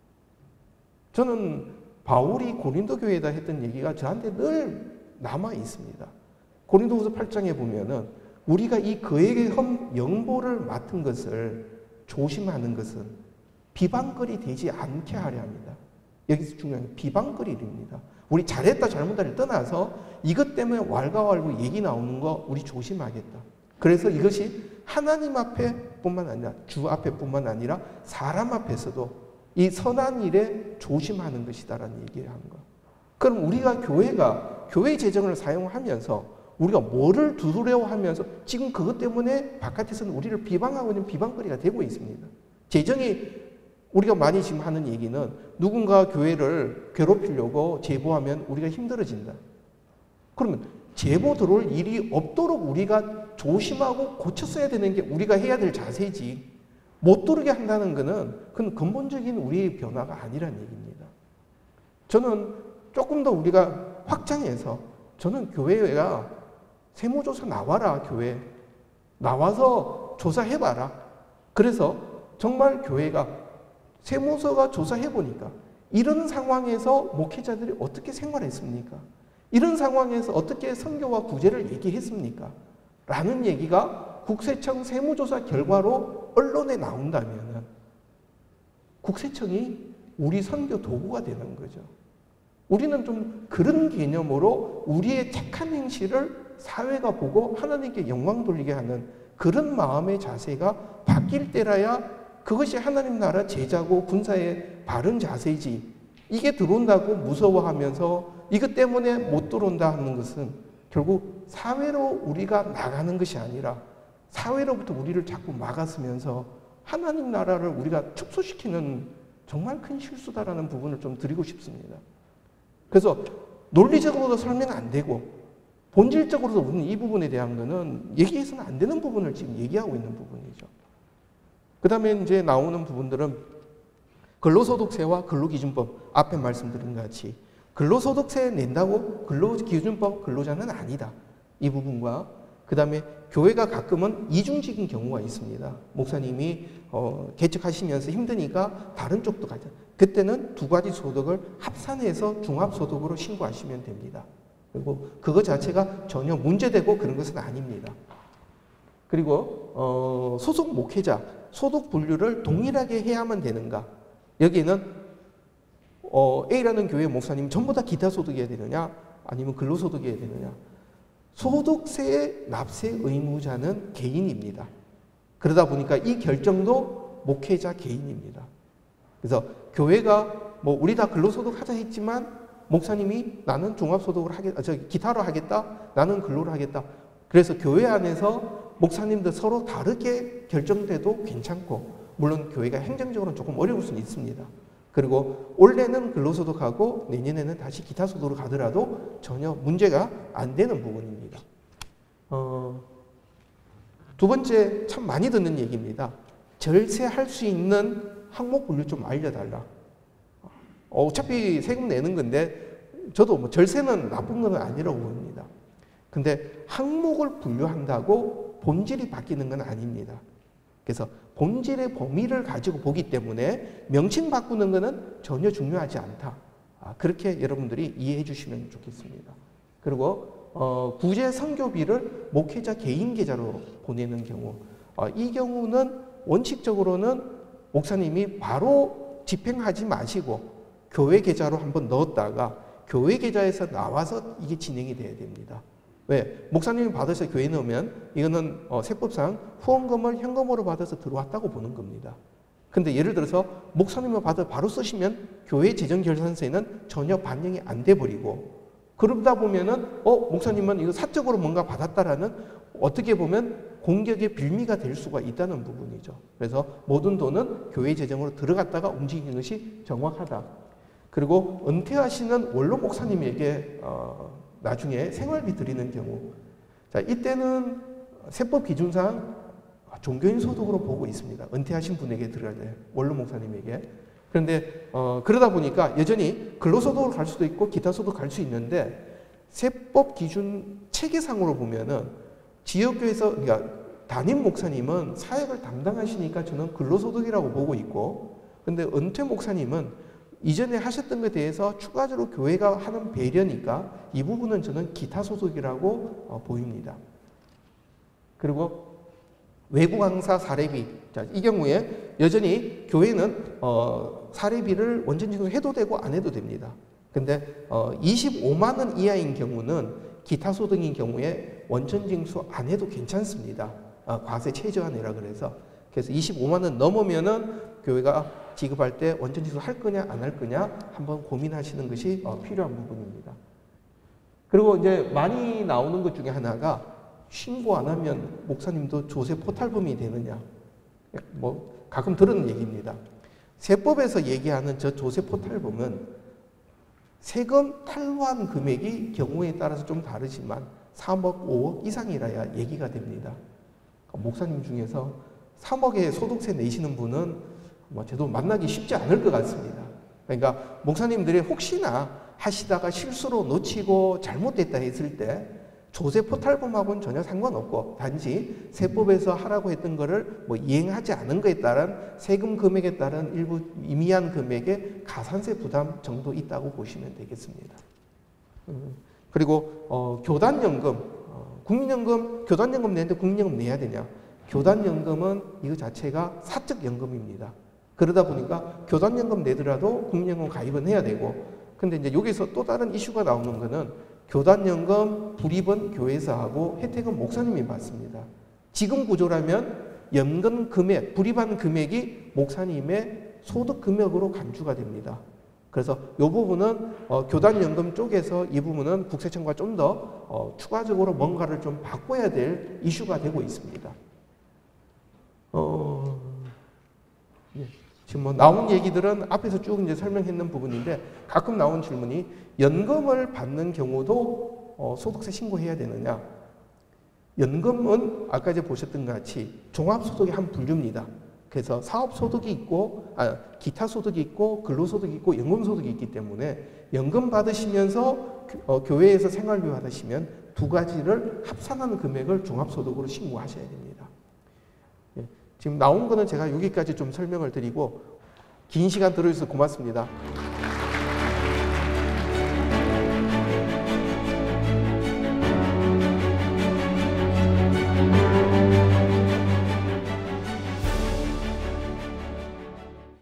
저는 바울이 고린도 교회에다 했던 얘기가 저한테 늘 남아 있습니다. 고린도후서 8장에 보면은 우리가 이 그에게 영보를 맡은 것을 조심하는 것은 비방거리 되지 않게 하려 합니다. 여기서 중요한 게 비방거리입니다. 우리 잘했다 잘못다를 떠나서 이것 때문에 왈가왈부 얘기 나오는 거 우리 조심하겠다. 그래서 이것이 하나님 앞에 뿐만 아니라 주 앞에 뿐만 아니라 사람 앞에서도 이 선한 일에 조심하는 것이다라는 얘기를 하는 거. 그럼 우리가 교회가 교회 재정을 사용하면서 우리가 뭐를 두려워하면서 지금 그것 때문에 바깥에서는 우리를 비방하고 있는 비방거리가 되고 있습니다. 재정이 우리가 많이 지금 하는 얘기는 누군가 교회를 괴롭히려고 제보하면 우리가 힘들어진다. 그러면 제보 들어올 일이 없도록 우리가 조심하고 고쳐 써야 되는 게 우리가 해야 될 자세지. 못 들게 한다는 것은 그건 근본적인 우리의 변화가 아니라는 얘기입니다. 저는 조금 더 우리가 확장해서 저는 교회가 세무조사 나와라 교회. 나와서 조사해봐라. 그래서 정말 교회가 세무서가 조사해보니까 이런 상황에서 목회자들이 어떻게 생활했습니까? 이런 상황에서 어떻게 선교와 구제를 얘기했습니까? 라는 얘기가 국세청 세무조사 결과로 언론에 나온다면 국세청이 우리 선교 도구가 되는 거죠. 우리는 좀 그런 개념으로 우리의 착한 행실을 사회가 보고 하나님께 영광 돌리게 하는 그런 마음의 자세가 바뀔 때라야 그것이 하나님 나라 제자고 군사의 바른 자세지. 이게 들어온다고 무서워하면서 이것 때문에 못 들어온다 하는 것은 결국 사회로 우리가 나가는 것이 아니라 사회로부터 우리를 자꾸 막았으면서 하나님 나라를 우리가 축소시키는 정말 큰 실수다라는 부분을 좀 드리고 싶습니다. 그래서 논리적으로도 설명 안 되고 본질적으로도 우리는 이 부분에 대한 거는 얘기해서는 안 되는 부분을 지금 얘기하고 있는 부분이죠. 그 다음에 이제 나오는 부분들은 근로소득세와 근로기준법, 앞에 말씀드린 것 같이 근로소득세 낸다고 근로기준법 근로자는 아니다. 이 부분과 그 다음에 교회가 가끔은 이중직인 경우가 있습니다. 목사님이 개척하시면서 힘드니까 다른 쪽도 가자. 그때는 두 가지 소득을 합산해서 종합소득으로 신고하시면 됩니다. 그리고 그거 자체가 전혀 문제되고 그런 것은 아닙니다. 그리고 소속 목회자, 소득 분류를 동일하게 해야만 되는가? 여기에는 A라는 교회 목사님 전부 다 기타 소득이어야 되느냐? 아니면 근로소득이어야 되느냐? 소득세 납세 의무자는 개인입니다. 그러다 보니까 이 결정도 목회자 개인입니다. 그래서 교회가 뭐 우리 다 근로소득 하자 했지만 목사님이 나는 종합소득으로 하겠다, 기타로 하겠다, 나는 근로로 하겠다. 그래서 교회 안에서 목사님들 서로 다르게 결정돼도 괜찮고, 물론 교회가 행정적으로는 조금 어려울 수는 있습니다. 그리고 올해는 근로소득하고 내년에는 다시 기타소득으로 가더라도 전혀 문제가 안 되는 부분입니다. 두 번째 참 많이 듣는 얘기입니다. 절세할 수 있는 항목 분류 좀 알려달라. 어차피 세금 내는 건데 저도 뭐 절세는 나쁜 건 아니라고 봅니다. 근데 항목을 분류한다고 본질이 바뀌는 건 아닙니다. 그래서 본질의 범위를 가지고 보기 때문에 명칭 바꾸는 것은 전혀 중요하지 않다. 그렇게 여러분들이 이해해 주시면 좋겠습니다. 그리고 구제 선교비를 목회자 개인 계좌로 보내는 경우, 이 경우는 원칙적으로는 목사님이 바로 집행하지 마시고 교회 계좌로 한번 넣었다가 교회 계좌에서 나와서 이게 진행이 돼야 됩니다. 왜? 목사님이 받아서 교회에 넣으면 이거는 세법상 후원금을 현금으로 받아서 들어왔다고 보는 겁니다. 근데 예를 들어서 목사님을 받아 바로 쓰시면 교회 재정결산서에는 전혀 반영이 안 돼 버리고, 그러다 보면은 목사님은 이거 사적으로 뭔가 받았다라는 어떻게 보면 공격의 빌미가 될 수가 있다는 부분이죠. 그래서 모든 돈은 교회 재정으로 들어갔다가 움직이는 것이 정확하다. 그리고 은퇴하시는 원로 목사님에게 나중에 생활비 드리는 경우, 자, 이때는 세법 기준상 종교인 소득으로 보고 있습니다. 은퇴하신 분에게 들어갈 때, 원로 목사님에게. 그런데 그러다 보니까 여전히 근로소득으로 갈 수도 있고 기타 소득 갈 수 있는데, 세법 기준 체계상으로 보면은 지역교회에서, 그러니까 담임 목사님은 사역을 담당하시니까 저는 근로소득이라고 보고 있고, 근데 은퇴 목사님은 이전에 하셨던 것에 대해서 추가적으로 교회가 하는 배려니까 이 부분은 저는 기타 소득이라고 보입니다. 그리고 외부 강사 사례비, 자, 이 경우에 여전히 교회는 사례비를 원천징수 해도 되고 안 해도 됩니다. 근데 25만 원 이하인 경우는 기타 소득인 경우에 원천징수 안 해도 괜찮습니다. 과세 최저한이라 그래서. 그래서 25만 원 넘으면은 교회가 지급할 때 원천징수 할 거냐 안 할 거냐 한번 고민하시는 것이 필요한 부분입니다. 그리고 이제 많이 나오는 것 중에 하나가 신고 안 하면 목사님도 조세 포탈범이 되느냐, 뭐 가끔 들은 얘기입니다. 세법에서 얘기하는 저 조세 포탈범은 세금 탈루한 금액이 경우에 따라서 좀 다르지만 3억, 5억 이상이라야 얘기가 됩니다. 목사님 중에서 3억의 소득세 내시는 분은 저도 만나기 쉽지 않을 것 같습니다. 그러니까 목사님들이 혹시나 하시다가 실수로 놓치고 잘못됐다 했을 때 조세 포탈범하고는 전혀 상관없고, 단지 세법에서 하라고 했던 거를 뭐 이행하지 않은 것에 따른 세금 금액에 따른 일부 미미한 금액의 가산세 부담 정도 있다고 보시면 되겠습니다. 그리고 교단연금, 국민연금, 교단연금 내는데 국민연금 내야 되냐? 교단연금은 이거 자체가 사적연금입니다. 그러다 보니까 교단연금 내더라도 국민연금 가입은 해야 되고, 근데 이제 여기서 또 다른 이슈가 나오는 거는 교단연금 불입은 교회에서 하고 혜택은 목사님이 받습니다. 지금 구조라면 연금 금액, 불입한 금액이 목사님의 소득 금액으로 간주가 됩니다. 그래서 이 부분은 교단연금 쪽에서 이 부분은 국세청과 좀 더 추가적으로 뭔가를 좀 바꿔야 될 이슈가 되고 있습니다. 예. 지금 뭐 나온 얘기들은 앞에서 쭉 이제 설명했는 부분인데 가끔 나온 질문이 연금을 받는 경우도 소득세 신고해야 되느냐? 연금은 아까 이제 보셨던 것 같이 종합소득의 한 분류입니다. 그래서 사업소득이 있고, 기타 소득이 있고, 근로소득이 있고, 연금소득이 있기 때문에 연금 받으시면서 교회에서 생활비 받으시면 두 가지를 합산하는 금액을 종합소득으로 신고하셔야 됩니다. 예. 지금 나온 거는 제가 여기까지 좀 설명을 드리고 긴 시간 들어주셔서 고맙습니다.